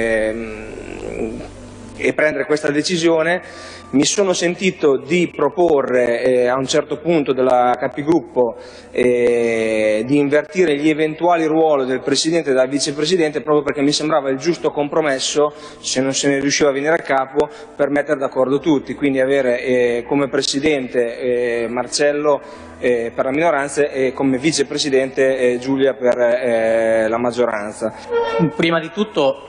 e prendere questa decisione. Mi sono sentito di proporre a un certo punto della capigruppo di invertire gli eventuali ruoli del Presidente e del Vicepresidente, proprio perché mi sembrava il giusto compromesso, se non se ne riusciva a venire a capo, per mettere d'accordo tutti, quindi avere come Presidente Marcello per la minoranza e come Vicepresidente Giulia per la maggioranza. Prima di tutto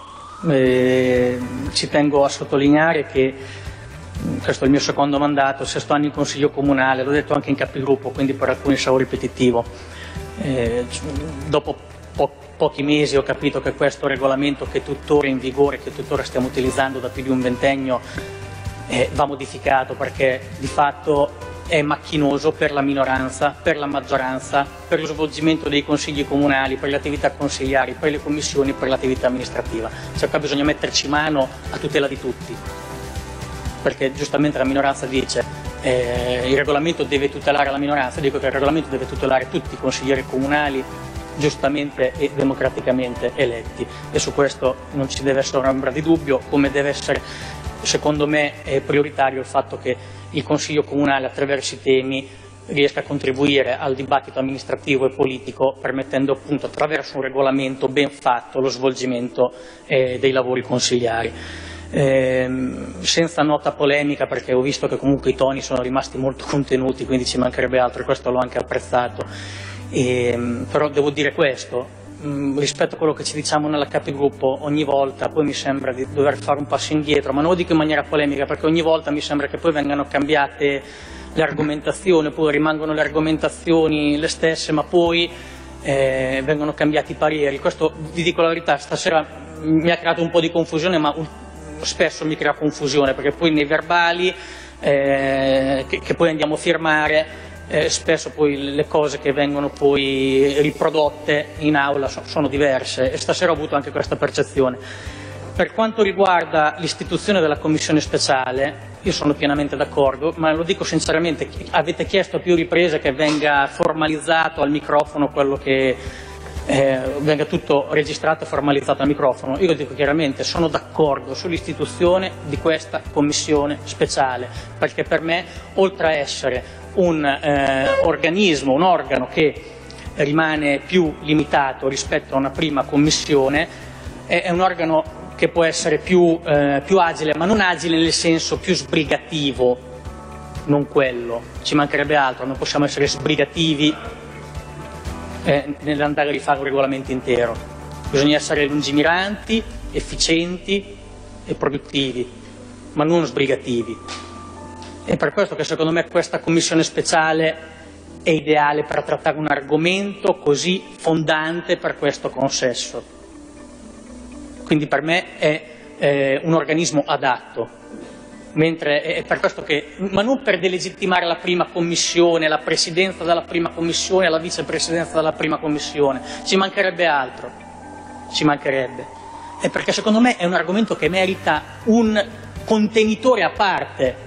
ci tengo a sottolineare che questo è il mio secondo mandato, sesto anno in Consiglio Comunale, l'ho detto anche in capigruppo, quindi per alcuni sarò ripetitivo. Dopo pochi mesi ho capito che questo regolamento, che è tuttora in vigore, che tuttora stiamo utilizzando da più di un ventennio, va modificato, perché di fatto è macchinoso per la minoranza, per la maggioranza, per lo svolgimento dei consigli comunali, per le attività consigliari, per le commissioni, per l'attività amministrativa. Cioè qua bisogna metterci mano a tutela di tutti, perché giustamente la minoranza dice il regolamento deve tutelare la minoranza. Dico che il regolamento deve tutelare tutti i consiglieri comunali giustamente e democraticamente eletti, e su questo non ci deve essere un'ombra di dubbio, come deve essere, secondo me, prioritario il fatto che il Consiglio Comunale, attraverso i temi, riesca a contribuire al dibattito amministrativo e politico, permettendo appunto attraverso un regolamento ben fatto lo svolgimento dei lavori consigliari. Senza nota polemica, perché ho visto che comunque i toni sono rimasti molto contenuti, quindi ci mancherebbe altro, e questo l'ho anche apprezzato. Però devo dire questo, rispetto a quello che ci diciamo nella capigruppo ogni volta, poi mi sembra di dover fare un passo indietro, ma non lo dico in maniera polemica, perché ogni volta mi sembra che poi vengano cambiate le argomentazioni, poi rimangono le argomentazioni le stesse, ma poi vengono cambiati i pareri. Questo, vi dico la verità, stasera mi ha creato un po' di confusione, ma spesso mi crea confusione, perché poi nei verbali che poi andiamo a firmare, spesso poi le cose che vengono poi riprodotte in aula sono diverse, e stasera ho avuto anche questa percezione. Per quanto riguarda l'istituzione della commissione speciale, io sono pienamente d'accordo, ma lo dico sinceramente, avete chiesto a più riprese che venga formalizzato al microfono quello che venga tutto registrato e formalizzato al microfono. Io lo dico chiaramente, sono d'accordo sull'istituzione di questa commissione speciale, perché per me, oltre a essere un organismo, un organo che rimane più limitato rispetto a una prima commissione, è un organo che può essere più agile, ma non agile nel senso più sbrigativo, non quello, ci mancherebbe altro, non possiamo essere sbrigativi nell'andare a rifare un regolamento intero, bisogna essere lungimiranti, efficienti e produttivi, ma non sbrigativi. È per questo che secondo me questa commissione speciale è ideale per trattare un argomento così fondante per questo consesso. Quindi per me è un organismo adatto, mentre è per questo che, ma non per delegittimare la prima commissione, la presidenza della prima commissione, la vicepresidenza della prima commissione, ci mancherebbe altro, ci mancherebbe. È perché secondo me è un argomento che merita un contenitore a parte.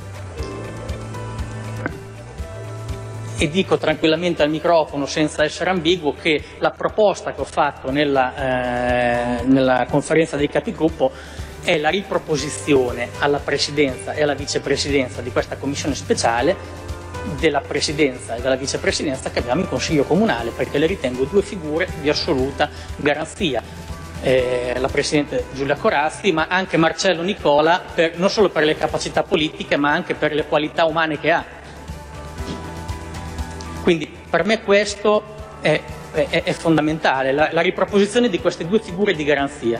E dico tranquillamente al microfono, senza essere ambiguo, che la proposta che ho fatto nella conferenza dei capigruppo è la riproposizione alla presidenza e alla vicepresidenza di questa commissione speciale della presidenza e della vicepresidenza che abbiamo in Consiglio Comunale, perché le ritengo due figure di assoluta garanzia. La Presidente Giulia Corazzi, ma anche Marcello Nicola, non solo per le capacità politiche, ma anche per le qualità umane che ha. Quindi per me questo è fondamentale, la riproposizione di queste due figure di garanzia.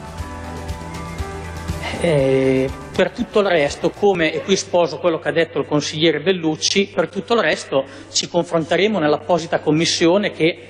Per tutto il resto, e qui sposo quello che ha detto il consigliere Bellucci, per tutto il resto ci confronteremo nell'apposita commissione che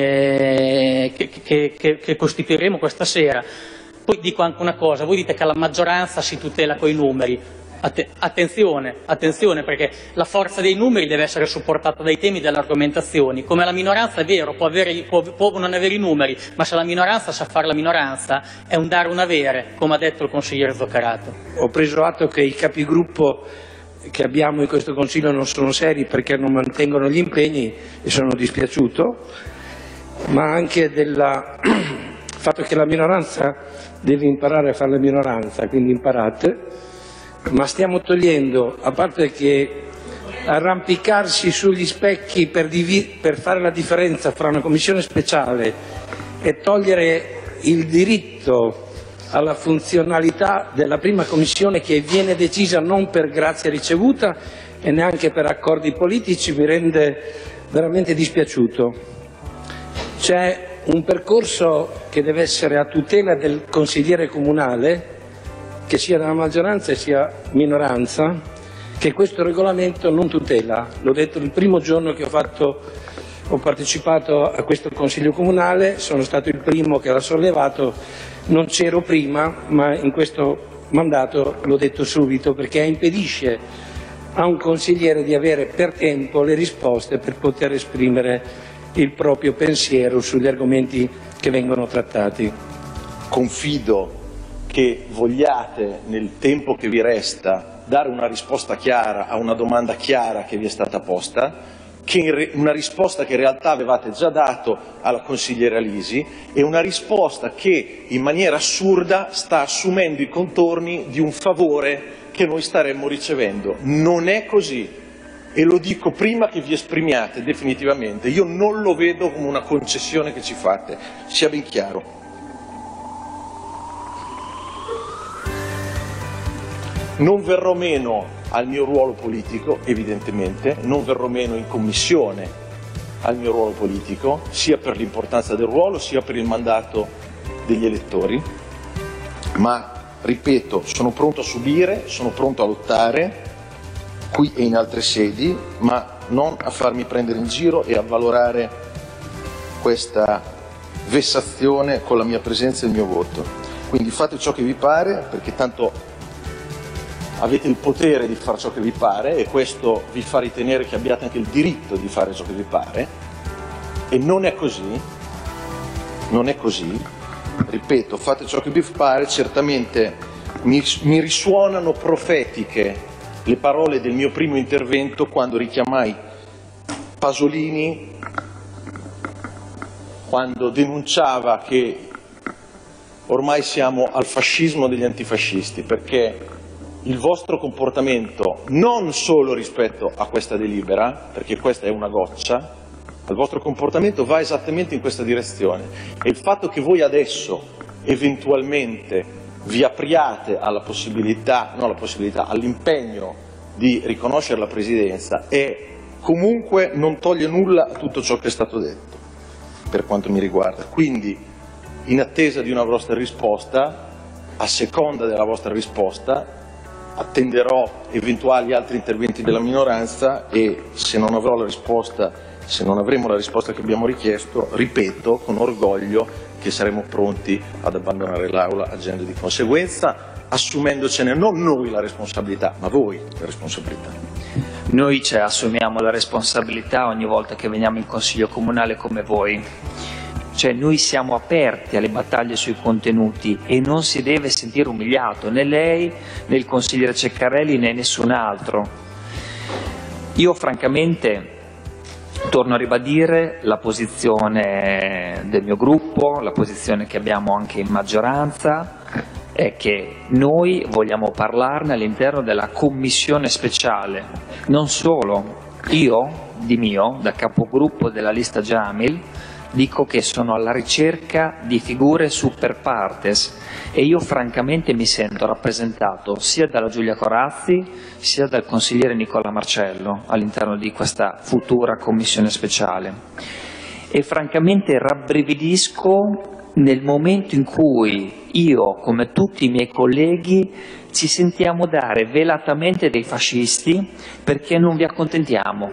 costituiremo questa sera. Poi dico anche una cosa, voi dite che la maggioranza si tutela coi numeri. Attenzione, perché la forza dei numeri deve essere supportata dai temi e dalle argomentazioni. Come la minoranza è vero, può non avere i numeri, ma se la minoranza sa fare la minoranza è un dare un avere, come ha detto il consigliere Zoccarato. Ho preso atto che i capigruppo che abbiamo in questo Consiglio non sono seri perché non mantengono gli impegni e sono dispiaciuto, ma anche del fatto che la minoranza deve imparare a fare la minoranza, quindi imparate. Ma stiamo togliendo, a parte che arrampicarsi sugli specchi per fare la differenza fra una commissione speciale e togliere il diritto alla funzionalità della prima commissione, che viene decisa non per grazia ricevuta e neanche per accordi politici, mi rende veramente dispiaciuto. C'è un percorso che deve essere a tutela del consigliere comunale, che sia della maggioranza e sia minoranza, che questo regolamento non tutela. L'ho detto il primo giorno che ho partecipato a questo Consiglio Comunale, sono stato il primo che l'ha sollevato, non c'ero prima, ma in questo mandato l'ho detto subito, perché impedisce a un consigliere di avere per tempo le risposte per poter esprimere il proprio pensiero sugli argomenti che vengono trattati. Confido che vogliate, nel tempo che vi resta, dare una risposta chiara a una domanda chiara che vi è stata posta, una risposta che in realtà avevate già dato alla consigliera Lisi, e una risposta che in maniera assurda sta assumendo i contorni di un favore che noi staremmo ricevendo. Non è così, e lo dico prima che vi esprimiate definitivamente. Io non lo vedo come una concessione che ci fate, sia ben chiaro. Non verrò meno al mio ruolo politico, evidentemente, non verrò meno in commissione al mio ruolo politico, sia per l'importanza del ruolo, sia per il mandato degli elettori, ma, ripeto, sono pronto a subire, sono pronto a lottare, qui e in altre sedi, ma non a farmi prendere in giro e a valorare questa vessazione con la mia presenza e il mio voto. Quindi fate ciò che vi pare, perché tanto avete il potere di fare ciò che vi pare, e questo vi fa ritenere che abbiate anche il diritto di fare ciò che vi pare, e non è così, non è così. Ripeto, fate ciò che vi pare. Certamente mi risuonano profetiche le parole del mio primo intervento, quando richiamai Pasolini, quando denunciava che ormai siamo al fascismo degli antifascisti, perché il vostro comportamento, non solo rispetto a questa delibera, perché questa è una goccia, al vostro comportamento va esattamente in questa direzione, e il fatto che voi adesso eventualmente vi apriate alla possibilità, no alla possibilità, all'impegno di riconoscere la Presidenza comunque non toglie nulla a tutto ciò che è stato detto per quanto mi riguarda. Quindi, in attesa di una vostra risposta, a seconda della vostra risposta attenderò eventuali altri interventi della minoranza, e se non avrò la risposta, se non avremo la risposta che abbiamo richiesto, ripeto con orgoglio che saremo pronti ad abbandonare l'Aula agendo di conseguenza, assumendocene non noi la responsabilità, ma voi la responsabilità. Noi ci assumiamo la responsabilità ogni volta che veniamo in Consiglio Comunale come voi. Cioè, noi siamo aperti alle battaglie sui contenuti e non si deve sentire umiliato, né lei, né il consigliere Ceccarelli, né nessun altro. Io francamente torno a ribadire la posizione del mio gruppo, la posizione che abbiamo anche in maggioranza, è che noi vogliamo parlarne all'interno della commissione speciale. Non solo, io di mio, da capogruppo della lista Jamil, dico che sono alla ricerca di figure super partes, e io francamente mi sento rappresentato sia dalla Giulia Corazzi sia dal consigliere Nicola Marcello all'interno di questa futura commissione speciale, e francamente rabbrividisco nel momento in cui io, come tutti i miei colleghi, ci sentiamo dare velatamente dei fascisti perché non vi accontentiamo.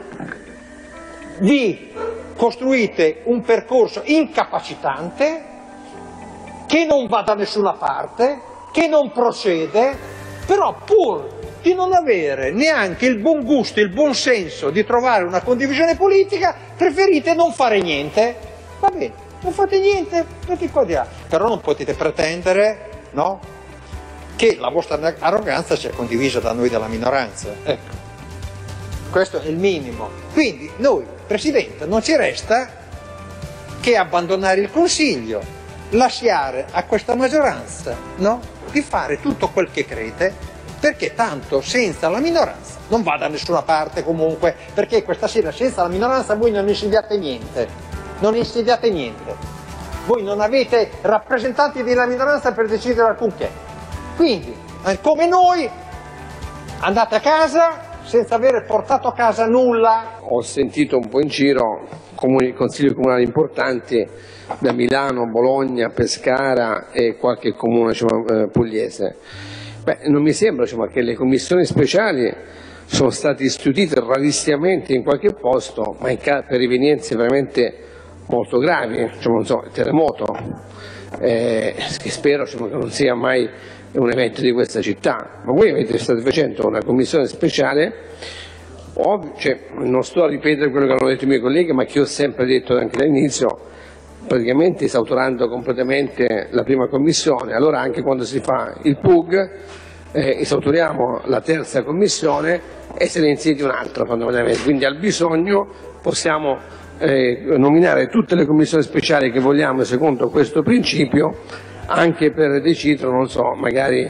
Vi costruite un percorso incapacitante che non va da nessuna parte, che non procede, però pur di non avere neanche il buon gusto, il buon senso di trovare una condivisione politica, preferite non fare niente. Va bene, non fate niente, tutti qua di là. Però non potete pretendere, no, che la vostra arroganza sia condivisa da noi della minoranza. Ecco, questo è il minimo. Quindi noi, Presidente, non ci resta che abbandonare il Consiglio, lasciare a questa maggioranza, no, di fare tutto quel che crede, perché tanto senza la minoranza non va da nessuna parte comunque, perché questa sera senza la minoranza voi non insediate niente, non insediate niente, voi non avete rappresentanti della minoranza per decidere alcunché, quindi come noi andate a casa senza aver portato a casa nulla. Ho sentito un po' in giro consigli comunali importanti da Milano, Bologna, Pescara e qualche comune pugliese. Beh, non mi sembra che le commissioni speciali sono state istituite rarissimamente in qualche posto, ma per evenienze veramente molto gravi, non so, il terremoto, che spero che non sia mai un evento di questa città. Ma voi state facendo una commissione speciale, non sto a ripetere quello che hanno detto i miei colleghi, ma che ho sempre detto anche dall'inizio, praticamente esautorando completamente la prima commissione. Allora anche quando si fa il PUG esautoriamo la terza commissione e se ne insedi un'altra fondamentalmente, quindi al bisogno possiamo nominare tutte le commissioni speciali che vogliamo secondo questo principio, anche per decidere, non so, magari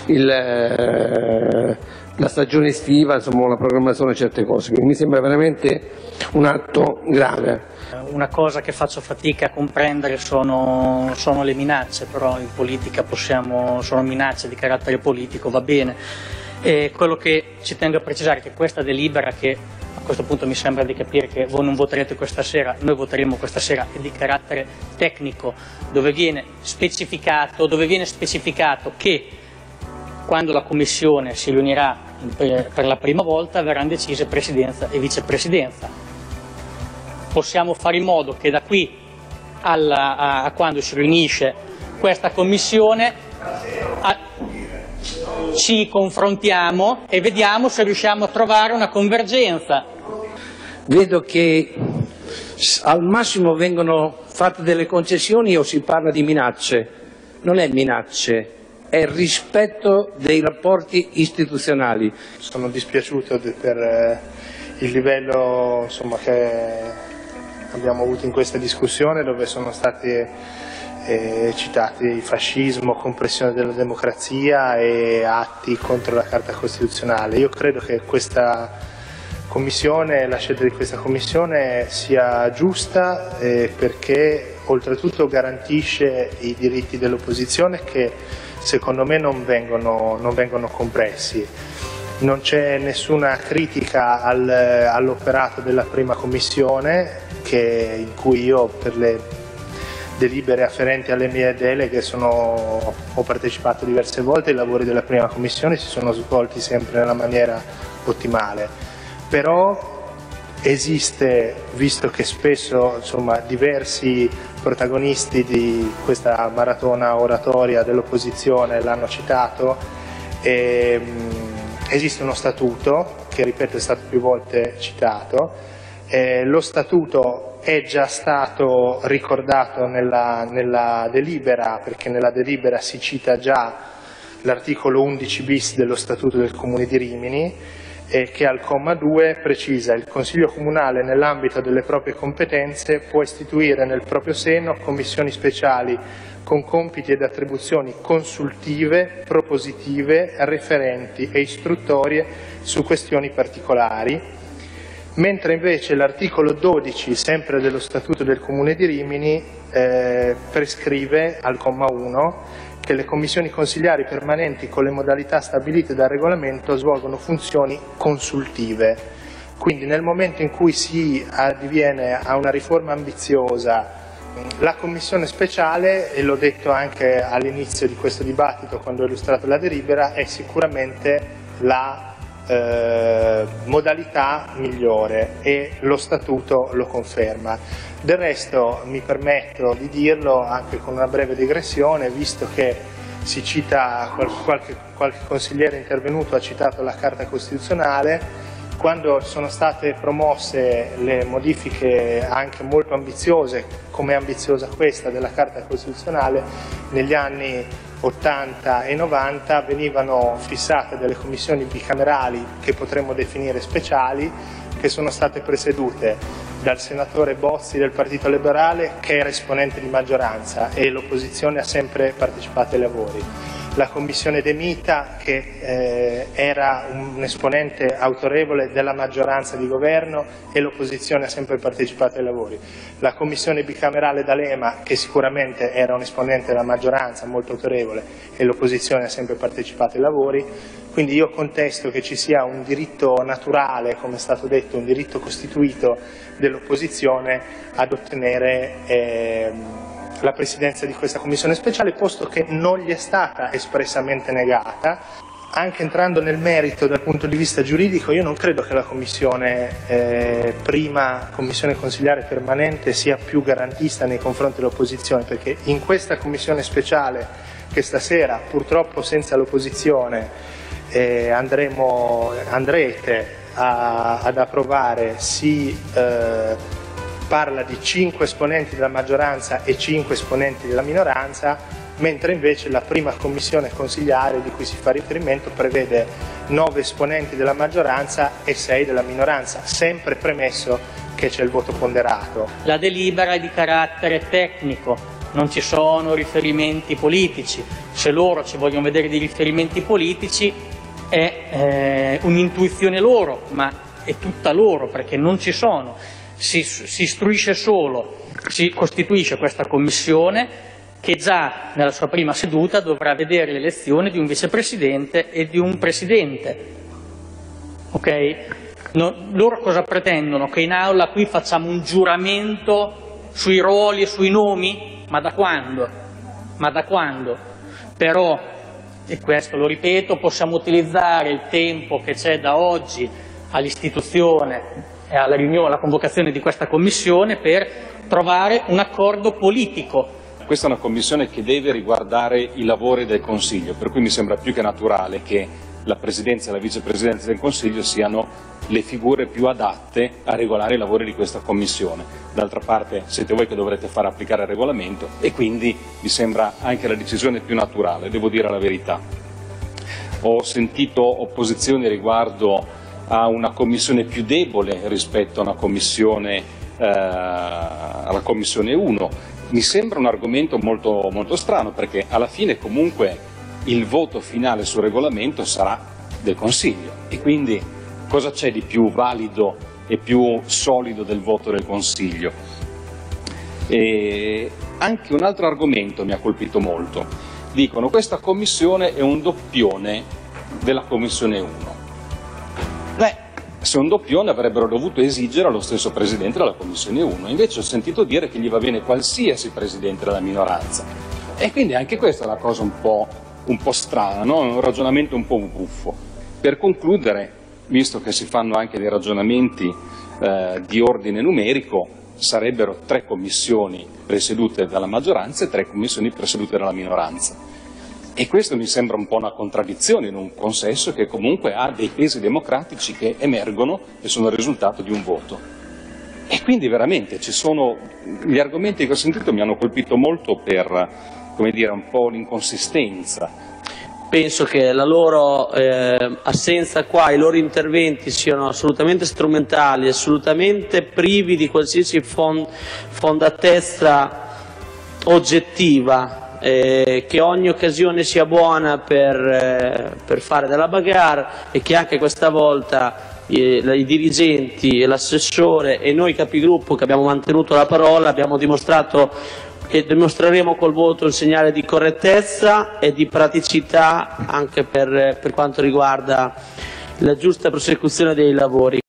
la stagione estiva, insomma la programmazione di certe cose. Quindi mi sembra veramente un atto grave. Una cosa che faccio fatica a comprendere sono le minacce, però in politica sono minacce di carattere politico, va bene. E quello che ci tengo a precisare è che questa delibera, che a questo punto mi sembra di capire che voi non voterete questa sera, noi voteremo questa sera, è di carattere tecnico, dove viene specificato che quando la Commissione si riunirà per la prima volta verranno decise presidenza e vicepresidenza. Possiamo fare in modo che da qui a quando si riunisce questa Commissione ci confrontiamo e vediamo se riusciamo a trovare una convergenza. Vedo che al massimo vengono fatte delle concessioni o si parla di minacce. Non è minacce, è rispetto dei rapporti istituzionali. Sono dispiaciuto per il livello che abbiamo avuto in questa discussione, dove sono stati citati fascismo, compressione della democrazia e atti contro la Carta Costituzionale. Io credo che questa commissione, la scelta di questa commissione sia giusta perché oltretutto garantisce i diritti dell'opposizione che secondo me non vengono compressi. Non c'è nessuna critica all'operato della prima commissione in cui io per le delibere afferenti alle mie deleghe ho partecipato diverse volte. I lavori della prima commissione si sono svolti sempre nella maniera ottimale, però esiste, visto che spesso diversi protagonisti di questa maratona oratoria dell'opposizione l'hanno citato, esiste uno statuto che, ripeto, è stato più volte citato. Lo statuto è già stato ricordato nella delibera, perché nella delibera si cita già l'articolo 11 bis dello Statuto del Comune di Rimini, che al comma 2 precisa: il Consiglio Comunale nell'ambito delle proprie competenze può istituire nel proprio seno commissioni speciali con compiti ed attribuzioni consultive, propositive, referenti e istruttorie su questioni particolari, mentre invece l'articolo 12, sempre dello Statuto del Comune di Rimini, prescrive al comma 1 che le commissioni consiliari permanenti con le modalità stabilite dal regolamento svolgono funzioni consultive. Quindi nel momento in cui si addiviene a una riforma ambiziosa, la commissione speciale, e l'ho detto anche all'inizio di questo dibattito quando ho illustrato la delibera, è sicuramente la modalità migliore e lo Statuto lo conferma. Del resto mi permetto di dirlo anche con una breve digressione, visto che si cita, qualche consigliere intervenuto ha citato la Carta Costituzionale. Quando sono state promosse le modifiche anche molto ambiziose, come è ambiziosa questa della Carta Costituzionale, negli anni 80 e 90 venivano fissate delle commissioni bicamerali che potremmo definire speciali, che sono state presiedute dal senatore Bozzi del Partito Liberale, che era esponente di maggioranza, e l'opposizione ha sempre partecipato ai lavori. La commissione De Mita, che era un esponente autorevole della maggioranza di governo, e l'opposizione ha sempre partecipato ai lavori. La commissione bicamerale D'Alema, che sicuramente era un esponente della maggioranza molto autorevole, e l'opposizione ha sempre partecipato ai lavori. Quindi io contesto che ci sia un diritto naturale, come è stato detto, un diritto costituito dell'opposizione ad ottenere la presidenza di questa commissione speciale, posto che non gli è stata espressamente negata. Anche entrando nel merito dal punto di vista giuridico, io non credo che la prima commissione consiliare permanente sia più garantista nei confronti dell'opposizione, perché in questa commissione speciale che stasera, purtroppo senza l'opposizione, andrete ad approvare, si parla di 5 esponenti della maggioranza e 5 esponenti della minoranza, mentre invece la prima commissione consiliare di cui si fa riferimento prevede 9 esponenti della maggioranza e 6 della minoranza, sempre premesso che c'è il voto ponderato. La delibera è di carattere tecnico, non ci sono riferimenti politici. Se loro ci vogliono vedere dei riferimenti politici è un'intuizione loro, ma è tutta loro, perché non ci sono. Si istruisce solo, si costituisce questa commissione che già nella sua prima seduta dovrà vedere l'elezione di un vicepresidente e di un presidente. Ok? Loro cosa pretendono? Che in aula qui facciamo un giuramento sui ruoli e sui nomi? Ma da quando? Ma da quando? Però, e questo lo ripeto, possiamo utilizzare il tempo che c'è da oggi all'istituzione e alla riunione, alla convocazione di questa commissione per trovare un accordo politico. Questa è una commissione che deve riguardare i lavori del Consiglio, per cui mi sembra più che naturale che la Presidenza e la Vicepresidenza del Consiglio siano le figure più adatte a regolare i lavori di questa commissione. D'altra parte siete voi che dovrete far applicare il regolamento e quindi mi sembra anche la decisione più naturale, devo dire la verità. Ho sentito opposizioni riguardo a una commissione più debole rispetto a una commissione, alla commissione 1. Mi sembra un argomento molto, molto strano, perché alla fine comunque il voto finale sul regolamento sarà del Consiglio e quindi cosa c'è di più valido e più solido del voto del Consiglio? E anche un altro argomento mi ha colpito molto. Dicono: questa commissione è un doppione della Commissione 1. Se un doppione avrebbero dovuto esigere allo stesso Presidente della Commissione 1, invece ho sentito dire che gli va bene qualsiasi Presidente della minoranza. E quindi anche questa è una cosa un po' strana, no? Un ragionamento un po' buffo. Per concludere, visto che si fanno anche dei ragionamenti di ordine numerico, sarebbero 3 commissioni presiedute dalla maggioranza e 3 commissioni presiedute dalla minoranza. E questo mi sembra un po' una contraddizione in un consesso che comunque ha dei pesi democratici che emergono e sono il risultato di un voto. E quindi veramente gli argomenti che ho sentito mi hanno colpito molto per, come dire, un po' l'inconsistenza. Penso che la loro assenza qua, i loro interventi siano assolutamente strumentali, assolutamente privi di qualsiasi fondatezza oggettiva. Che ogni occasione sia buona per fare della bagarre, e che anche questa volta i dirigenti e l'assessore e noi capigruppo che abbiamo mantenuto la parola abbiamo dimostrato e dimostreremo col voto il segnale di correttezza e di praticità anche per quanto riguarda la giusta prosecuzione dei lavori.